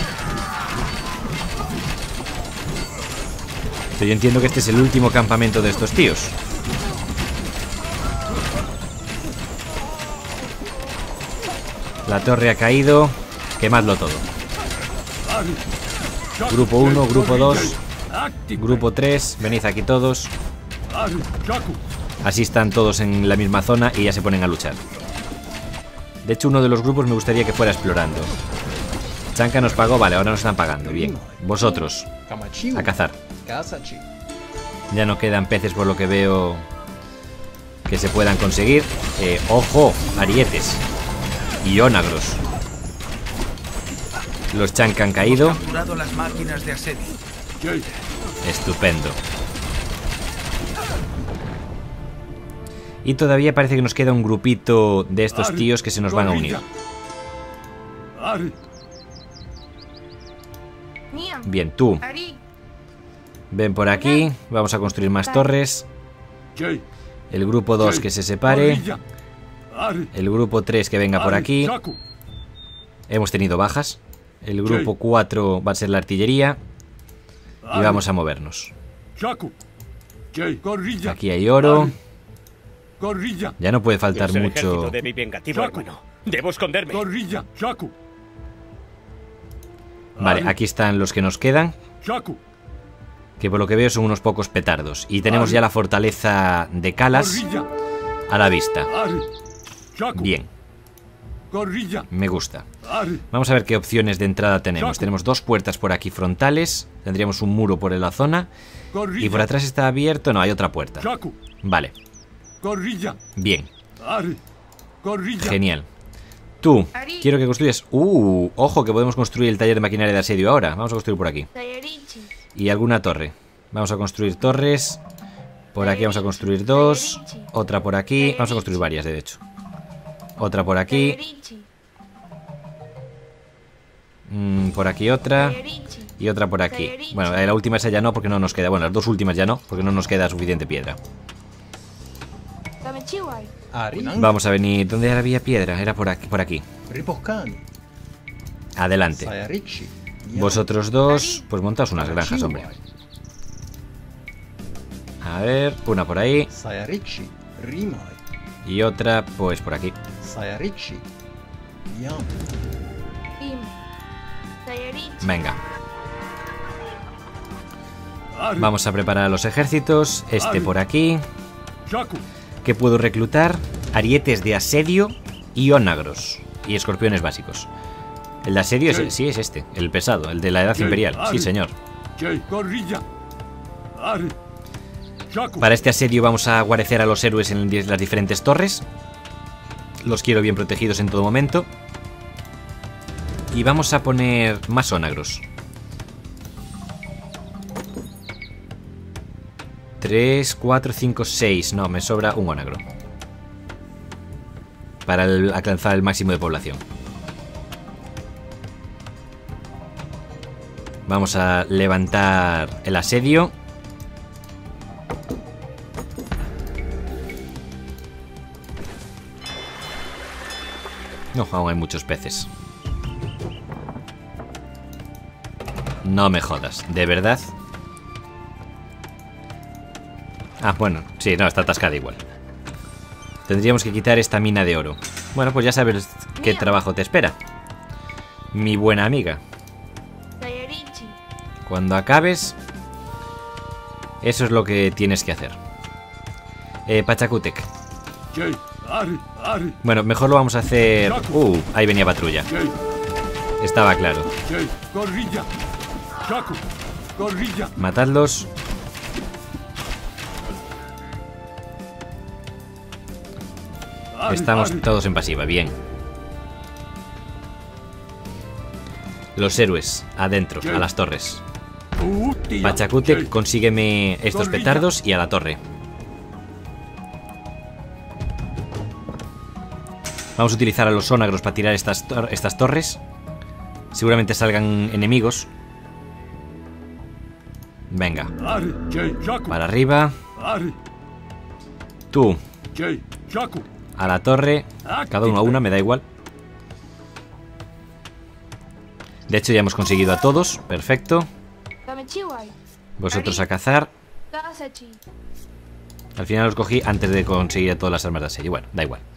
Pero yo entiendo que este es el último campamento de estos tíos. La torre ha caído. Quemadlo todo. Grupo uno, grupo dos, grupo tres, venid aquí todos. Así están todos en la misma zona y ya se ponen a luchar. De hecho, uno de los grupos me gustaría que fuera explorando. Chanca nos pagó, vale, ahora nos están pagando, bien. Vosotros, a cazar. Ya no quedan peces por lo que veo que se puedan conseguir. eh, Ojo, arietes y ónagros. Los chanca han caído. Las máquinas de asedio. Estupendo. Y todavía parece que nos queda un grupito de estos tíos que se nos van a unir. Bien, tú. Ven por aquí. Vamos a construir más torres. El grupo dos que se separe. El grupo tres que venga por aquí. Hemos tenido bajas. El grupo cuatro va a ser la artillería. Y vamos a movernos. Aquí hay oro. Ya no puede faltar Yo mucho. de mi vengativo hermano. Debo esconderme. Vale, aquí están los que nos quedan, que por lo que veo son unos pocos petardos. Y tenemos ya la fortaleza de Calas a la vista. Bien. Me gusta. Vamos a ver qué opciones de entrada tenemos. Tenemos dos puertas por aquí frontales. Tendríamos un muro por la zona. Y por atrás está abierto. No, hay otra puerta. Vale. Bien. Genial. Tú, quiero que construyas... Uh, ojo que podemos construir el taller de maquinaria de asedio ahora. Vamos a construir por aquí. Y alguna torre. Vamos a construir torres. Por aquí vamos a construir dos. Otra por aquí. Vamos a construir varias, de hecho. Otra por aquí. Mm, por aquí otra. Y otra por aquí. Bueno, la última esa ya no, porque no nos queda. Bueno, las dos últimas ya no, porque no nos queda suficiente piedra. Vamos a venir. ¿Dónde había piedra? Era por aquí. Por aquí. Adelante. Vosotros dos, pues montaos unas granjas, hombre. A ver, una por ahí. Y otra, pues por aquí. Venga. Vamos a preparar los ejércitos. Este por aquí. ¿Qué puedo reclutar? Arietes de asedio y onagros. Y escorpiones básicos. El de asedio es, sí, es este, el pesado, el de la edad imperial. Sí, señor. Para este asedio vamos a guarecer a los héroes en las diferentes torres. Los quiero bien protegidos en todo momento. Y vamos a poner más onagros. tres, cuatro, cinco, seis. No, me sobra un onagro. Para el, alcanzar el máximo de población. Vamos a levantar el asedio. No, aún hay muchos peces. No me jodas, ¿de verdad? Ah, bueno, sí, no, está atascada igual. Tendríamos que quitar esta mina de oro. Bueno, pues ya sabes qué trabajo te espera, mi buena amiga. Cuando acabes, eso es lo que tienes que hacer. Eh, Pachacútec. Bueno, mejor lo vamos a hacer... Uh, ahí venía patrulla. Estaba claro. Matadlos. Estamos todos en pasiva, bien. Los héroes, adentro, a las torres. Pachacútec, consígueme estos petardos y a la torre. Vamos a utilizar a los onagros para tirar estas, tor estas torres. Seguramente salgan enemigos. Venga. Para arriba. Tú. A la torre. Cada uno a una, me da igual. De hecho ya hemos conseguido a todos. Perfecto. Vosotros a cazar. Al final los cogí antes de conseguir a todas las armas de asedio. Bueno, da igual.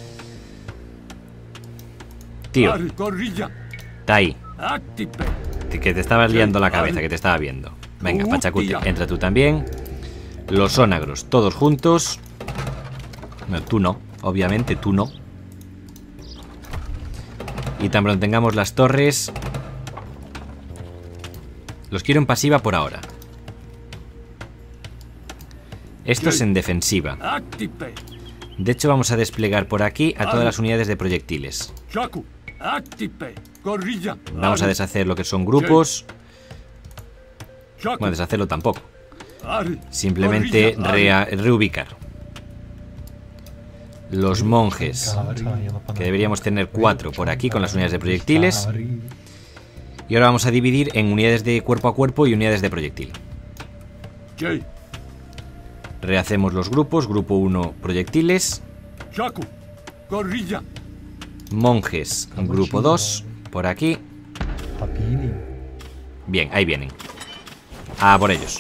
Tío. Está ahí. Que te estabas liando la cabeza, que te estaba viendo. Venga, Pachacútec, entra tú también. Los onagros, todos juntos. No, tú no, obviamente, tú no. Y tan pronto tengamos las torres. Los quiero en pasiva por ahora. Estos en defensiva. De hecho, vamos a desplegar por aquí a todas las unidades de proyectiles. Vamos a deshacer lo que son grupos. Bueno, deshacerlo tampoco. Simplemente rea- reubicar. Los monjes, que deberíamos tener cuatro por aquí con las unidades de proyectiles. Y ahora vamos a dividir en unidades de cuerpo a cuerpo y unidades de proyectil. Rehacemos los grupos. Grupo uno, proyectiles. Monjes, grupo dos, por aquí. Bien, ahí vienen. A por ellos.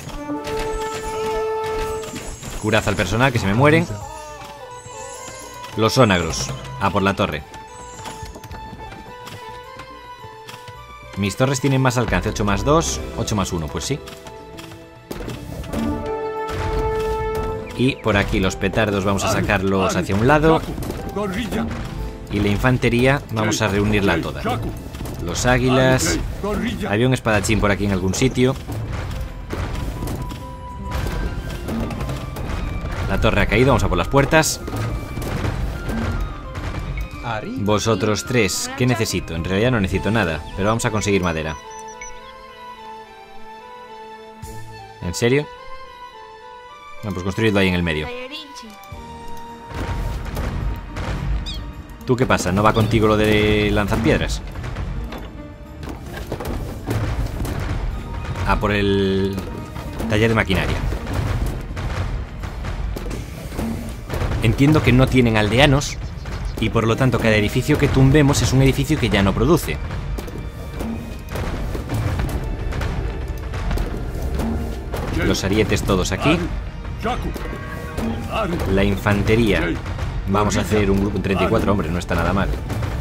Curad al personal, que se me mueren. Los onagros, a por la torre. Mis torres tienen más alcance, ocho más dos, ocho más uno, pues sí. Y por aquí los petardos vamos a sacarlos hacia un lado. Y la infantería vamos a reunirla toda. Los águilas. Había un espadachín por aquí en algún sitio. La torre ha caído, vamos a por las puertas. Vosotros tres, ¿qué necesito? En realidad no necesito nada, pero vamos a conseguir madera. ¿En serio? Bueno, pues construidlo ahí en el medio. ¿Tú qué pasa? ¿No va contigo lo de lanzar piedras? a por el taller de maquinaria. Entiendo que no tienen aldeanos y por lo tanto cada edificio que tumbemos es un edificio que ya no produce. Los arietes todos aquí. La infantería. Vamos a hacer un grupo en treinta y cuatro hombres, no está nada mal.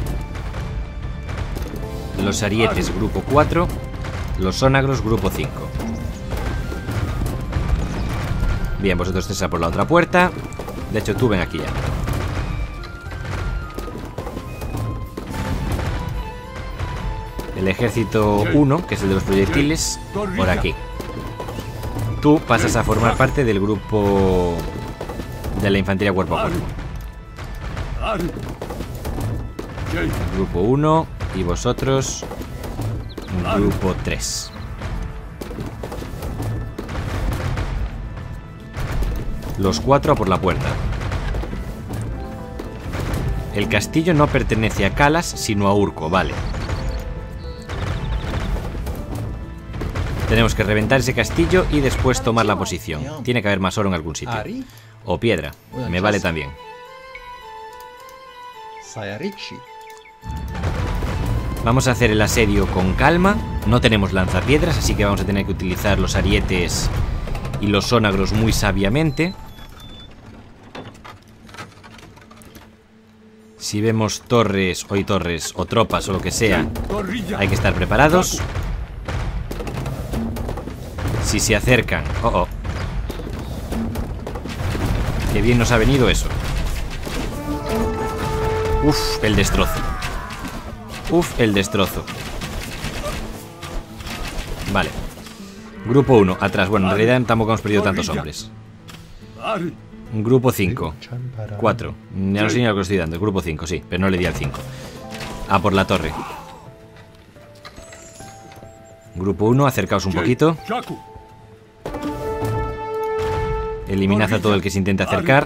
Los arietes, grupo cuatro. Los onagros, grupo cinco. Bien, vosotros tres a por la otra puerta. De hecho, tú ven aquí ya. El ejército uno, que es el de los proyectiles, por aquí. Tú pasas a formar parte del grupo de la infantería cuerpo a cuerpo. Grupo uno y vosotros grupo tres. Los cuatro a por la puerta. El castillo no pertenece a Calas, sino a Urco, vale. Tenemos que reventar ese castillo y después tomar la posición. Tiene que haber más oro en algún sitio. O piedra. Me vale también. Vamos a hacer el asedio con calma. No tenemos lanzapiedras, así que vamos a tener que utilizar los arietes y los onagros muy sabiamente. Si vemos torres, hoy torres, o tropas, o lo que sea, hay que estar preparados. Si se acercan... Oh, oh. Qué bien nos ha venido eso. Uf, el destrozo. Uf, el destrozo. Vale. Grupo uno, atrás. Bueno, en realidad tampoco hemos perdido tantos hombres. Grupo cinco. cuatro. Ya no sé ni lo que estoy dando. Grupo cinco, sí, pero no le di al cinco. A por la torre. Grupo uno, acercaos un poquito. Eliminad a todo el que se intente acercar.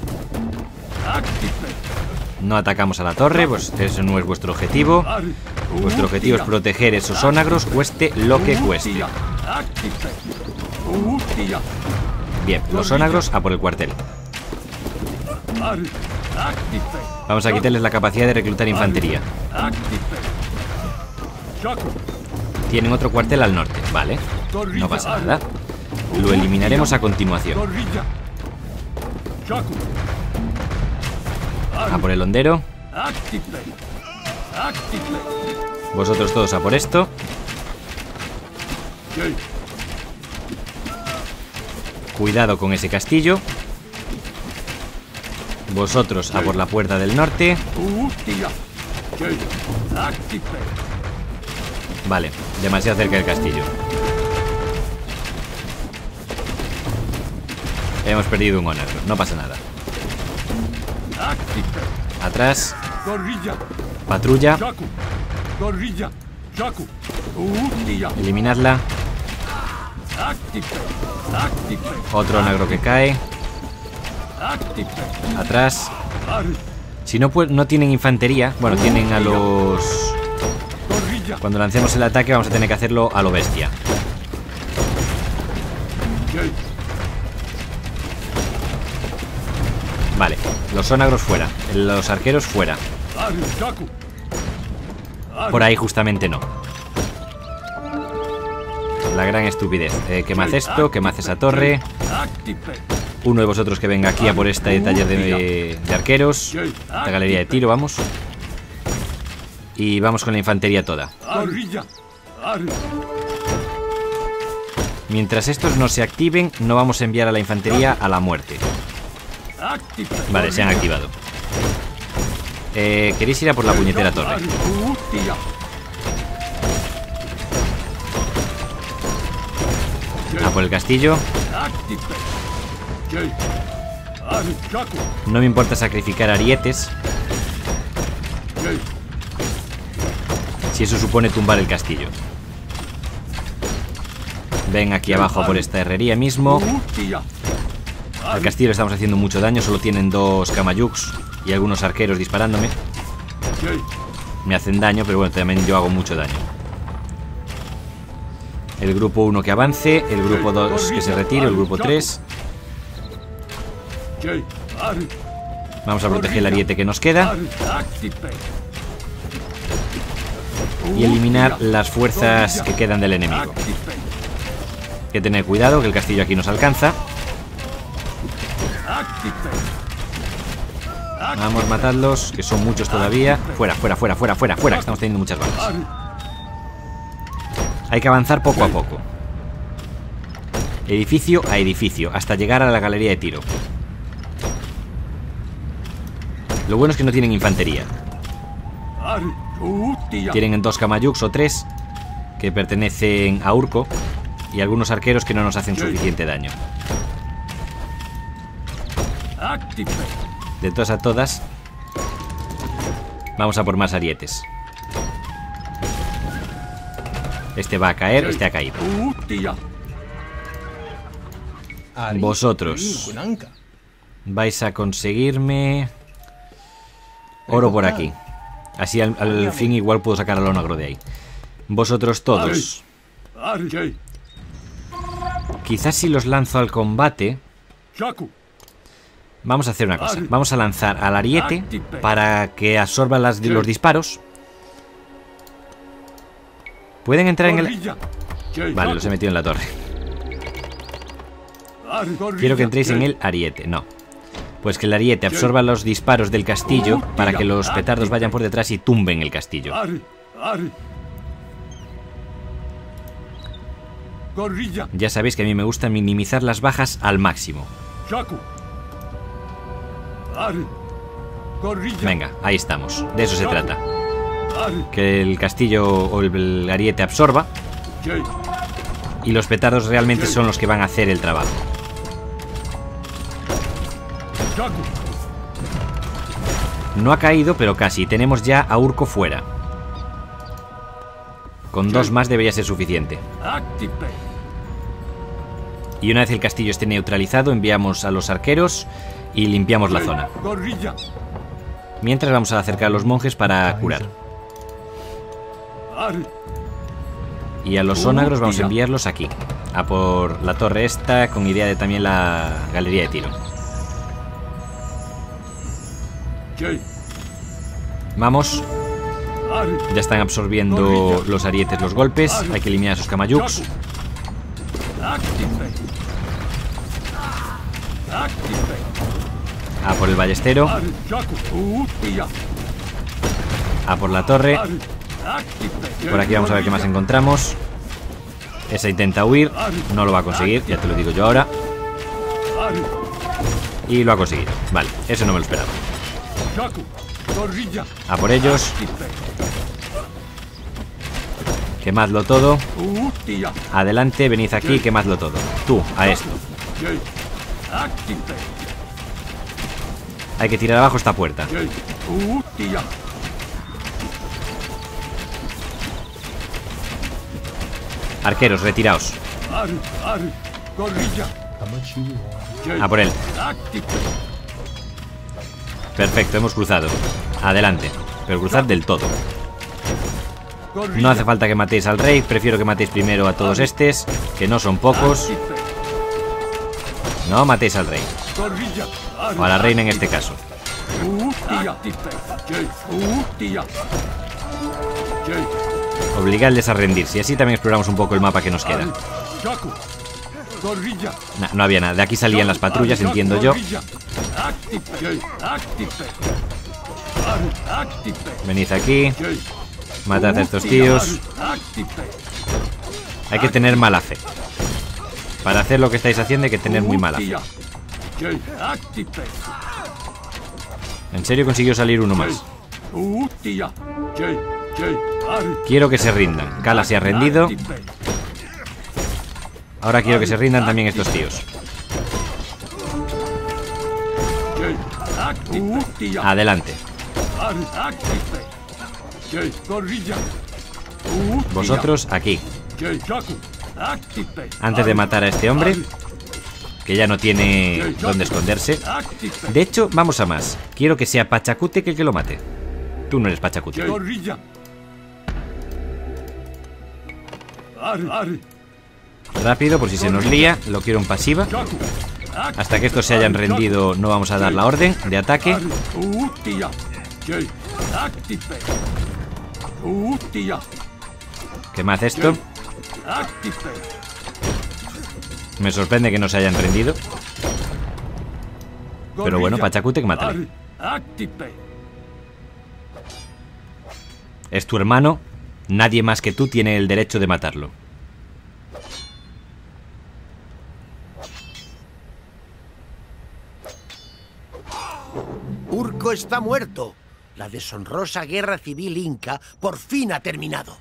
No atacamos a la torre, pues eso no es vuestro objetivo. Vuestro objetivo es proteger esos onagros, cueste lo que cueste. Bien, los onagros a por el cuartel. Vamos a quitarles la capacidad de reclutar infantería. Tienen otro cuartel al norte, vale. No pasa nada. Lo eliminaremos a continuación. A por el hondero. Vosotros todos a por esto. Cuidado con ese castillo. Vosotros a por la puerta del norte. Vale, demasiado cerca del castillo. Hemos perdido un onagro, no pasa nada. Atrás. Patrulla. Eliminadla. Otro onagro que cae. Atrás. Si no, pues no tienen infantería. Bueno, tienen a los... Cuando lancemos el ataque vamos a tener que hacerlo a lo bestia. Vale, los onagros fuera. Los arqueros fuera. Por ahí justamente no. La gran estupidez. eh, Quemad esto, quemad esa torre. Uno de vosotros que venga aquí a por este taller de, de arqueros. Esta galería de tiro, vamos. Y vamos con la infantería toda. Mientras estos no se activen, no vamos a enviar a la infantería a la muerte. Vale, se han activado. eh, ¿Queréis ir a por la puñetera torre? A por el castillo. No me importa sacrificar arietes si eso supone tumbar el castillo. Ven aquí abajo por esta herrería mismo. Al castillo le estamos haciendo mucho daño. Solo tienen dos Kamayuks y algunos arqueros disparándome. Me hacen daño, pero bueno, también yo hago mucho daño. El grupo uno que avance, el grupo dos que se retire, el grupo tres. Vamos a proteger el ariete que nos queda. Y eliminar las fuerzas que quedan del enemigo. Hay que tener cuidado, que el castillo aquí nos alcanza. Vamos, matadlos, que son muchos todavía. Fuera, fuera, fuera, fuera, fuera, fuera, que estamos teniendo muchas bajas. Hay que avanzar poco a poco. Edificio a edificio, hasta llegar a la galería de tiro. Lo bueno es que no tienen infantería. Tienen dos Kamayuks o tres que pertenecen a Urko y algunos arqueros que no nos hacen suficiente daño. De todas a todas, vamos a por más arietes. Este va a caer, este ha caído. Vosotros vais a conseguirme oro por aquí. Así al, al fin igual puedo sacar al onagro de ahí. Vosotros todos. Quizás si los lanzo al combate. Vamos a hacer una cosa. Vamos a lanzar al ariete para que absorba las, los disparos. ¿Pueden entrar en el...? Vale, los he metido en la torre. Quiero que entréis en el ariete. No. Pues que el ariete absorba los disparos del castillo para que los petardos vayan por detrás y tumben el castillo. Ya sabéis que a mí me gusta minimizar las bajas al máximo. Venga, ahí estamos. De eso se trata. Que el castillo o el ariete absorba. Y los petardos realmente son los que van a hacer el trabajo. No ha caído, pero casi. Tenemos ya a Urko fuera. Con dos más debería ser suficiente. Y una vez el castillo esté neutralizado, enviamos a los arqueros y limpiamos la zona. Mientras vamos a acercar a los monjes para curar. Y a los onagros vamos a enviarlos aquí. A por la torre esta, con idea de también la galería de tiro. Vamos. Ya están absorbiendo los arietes los golpes. Hay que eliminar a esos Kamayuks. A por el ballestero. A por la torre. Por aquí vamos a ver qué más encontramos. Esa intenta huir. No lo va a conseguir, ya te lo digo yo ahora. Y lo ha conseguido. Vale, eso no me lo esperaba. A por ellos. Quemadlo todo. Adelante, venid aquí, quemadlo todo. Tú, a esto. Hay que tirar abajo esta puerta. Arqueros, retiraos. A por él. Perfecto, hemos cruzado. Adelante, pero cruzad del todo. No hace falta que matéis al rey. Prefiero que matéis primero a todos estos, que no son pocos. No matéis al rey. O a la reina en este caso. Obligadles a rendirse. Y así también exploramos un poco el mapa que nos queda. No, no había nada. De aquí salían las patrullas, entiendo yo. Venid aquí. Matad a estos tíos. Hay que tener mala fe. Para hacer lo que estáis haciendo hay que tener muy mala fe. En serio consiguió salir uno más. Quiero que se rindan. Kala se ha rendido. Ahora quiero que se rindan también estos tíos. Adelante. Vosotros aquí. Antes de matar a este hombre, que ya no tiene dónde esconderse. De hecho, vamos a más. Quiero que sea Pachacute que el que lo mate. Tú no eres Pachacute. Rápido, por si se nos lía. Lo quiero en pasiva. Hasta que estos se hayan rendido no vamos a dar la orden de ataque. ¿Qué me hace esto? Me sorprende que no se hayan rendido. Pero bueno, Pachacútec, mátale. Es tu hermano. Nadie más que tú tiene el derecho de matarlo. Urco está muerto. La deshonrosa guerra civil inca por fin ha terminado.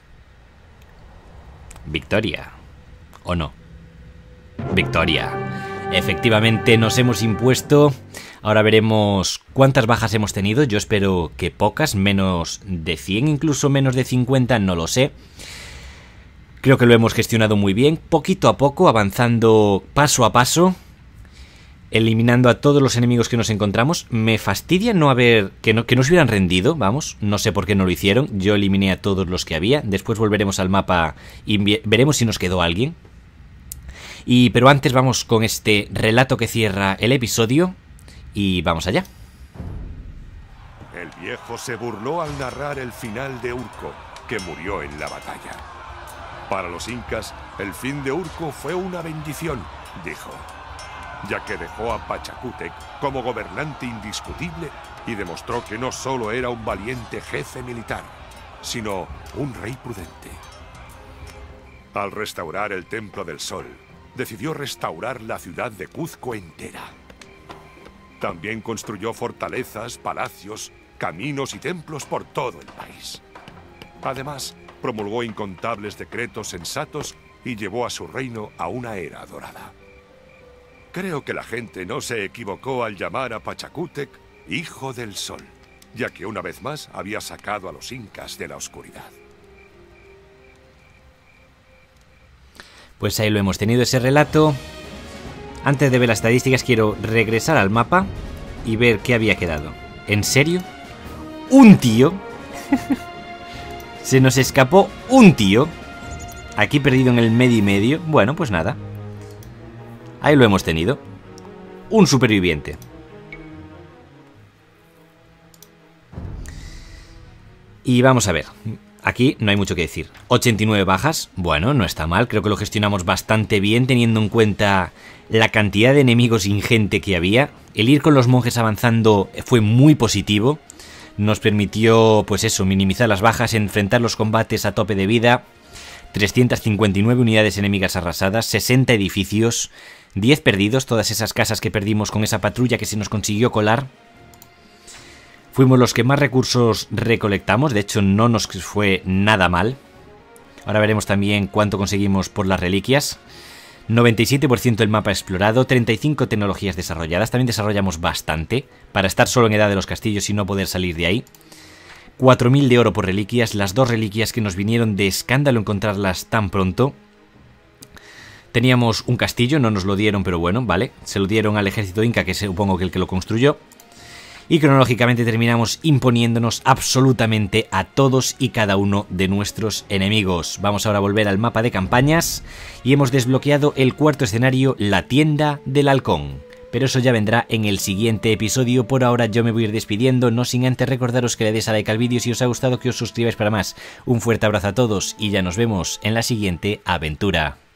Victoria. ¿O no? Victoria. Efectivamente nos hemos impuesto. Ahora veremos cuántas bajas hemos tenido. Yo espero que pocas, menos de cien, incluso menos de cincuenta, no lo sé. Creo que lo hemos gestionado muy bien, poquito a poco, avanzando paso a paso, eliminando a todos los enemigos que nos encontramos. Me fastidia no haber... que no, que no se hubieran rendido, vamos. No sé por qué no lo hicieron. Yo eliminé a todos los que había. Después volveremos al mapa y veremos si nos quedó alguien. Y pero antes vamos con este relato que cierra el episodio. Y vamos allá. El viejo se burló al narrar el final de Urco, que murió en la batalla. Para los incas, el fin de Urco fue una bendición, dijo, ya que dejó a Pachacútec como gobernante indiscutible y demostró que no solo era un valiente jefe militar, sino un rey prudente. Al restaurar el Templo del Sol, decidió restaurar la ciudad de Cuzco entera. También construyó fortalezas, palacios, caminos y templos por todo el país. Además, promulgó incontables decretos sensatos y llevó a su reino a una era dorada. Creo que la gente no se equivocó al llamar a Pachacútec Hijo del Sol, ya que una vez más había sacado a los incas de la oscuridad. Pues ahí lo hemos tenido, ese relato. Antes de ver las estadísticas quiero regresar al mapa y ver qué había quedado. ¿En serio? ¿Un tío? Se nos escapó un tío. Aquí perdido en el medio y medio. Bueno, pues nada. Ahí lo hemos tenido. Un superviviente. Y vamos a ver. Aquí no hay mucho que decir. ochenta y nueve bajas. Bueno, no está mal. Creo que lo gestionamos bastante bien teniendo en cuenta la cantidad de enemigos ingente que había. El ir con los monjes avanzando fue muy positivo. Nos permitió, pues eso, minimizar las bajas, enfrentar los combates a tope de vida. trescientas cincuenta y nueve unidades enemigas arrasadas, sesenta edificios, diez perdidos, todas esas casas que perdimos con esa patrulla que se nos consiguió colar. Fuimos los que más recursos recolectamos, de hecho no nos fue nada mal. Ahora veremos también cuánto conseguimos por las reliquias. noventa y siete por ciento del mapa explorado, treinta y cinco tecnologías desarrolladas, también desarrollamos bastante, para estar solo en Edad de los Castillos y no poder salir de ahí. cuatro mil de oro por reliquias, las dos reliquias que nos vinieron de escándalo encontrarlas tan pronto. Teníamos un castillo, no nos lo dieron, pero bueno, vale, se lo dieron al ejército inca, que supongo que el que lo construyó. Y cronológicamente terminamos imponiéndonos absolutamente a todos y cada uno de nuestros enemigos. Vamos ahora a volver al mapa de campañas y hemos desbloqueado el cuarto escenario, la tienda del halcón. Pero eso ya vendrá en el siguiente episodio. Por ahora yo me voy a ir despidiendo, no sin antes recordaros que le deis a like al vídeo si os ha gustado, que os suscribáis para más. Un fuerte abrazo a todos y ya nos vemos en la siguiente aventura.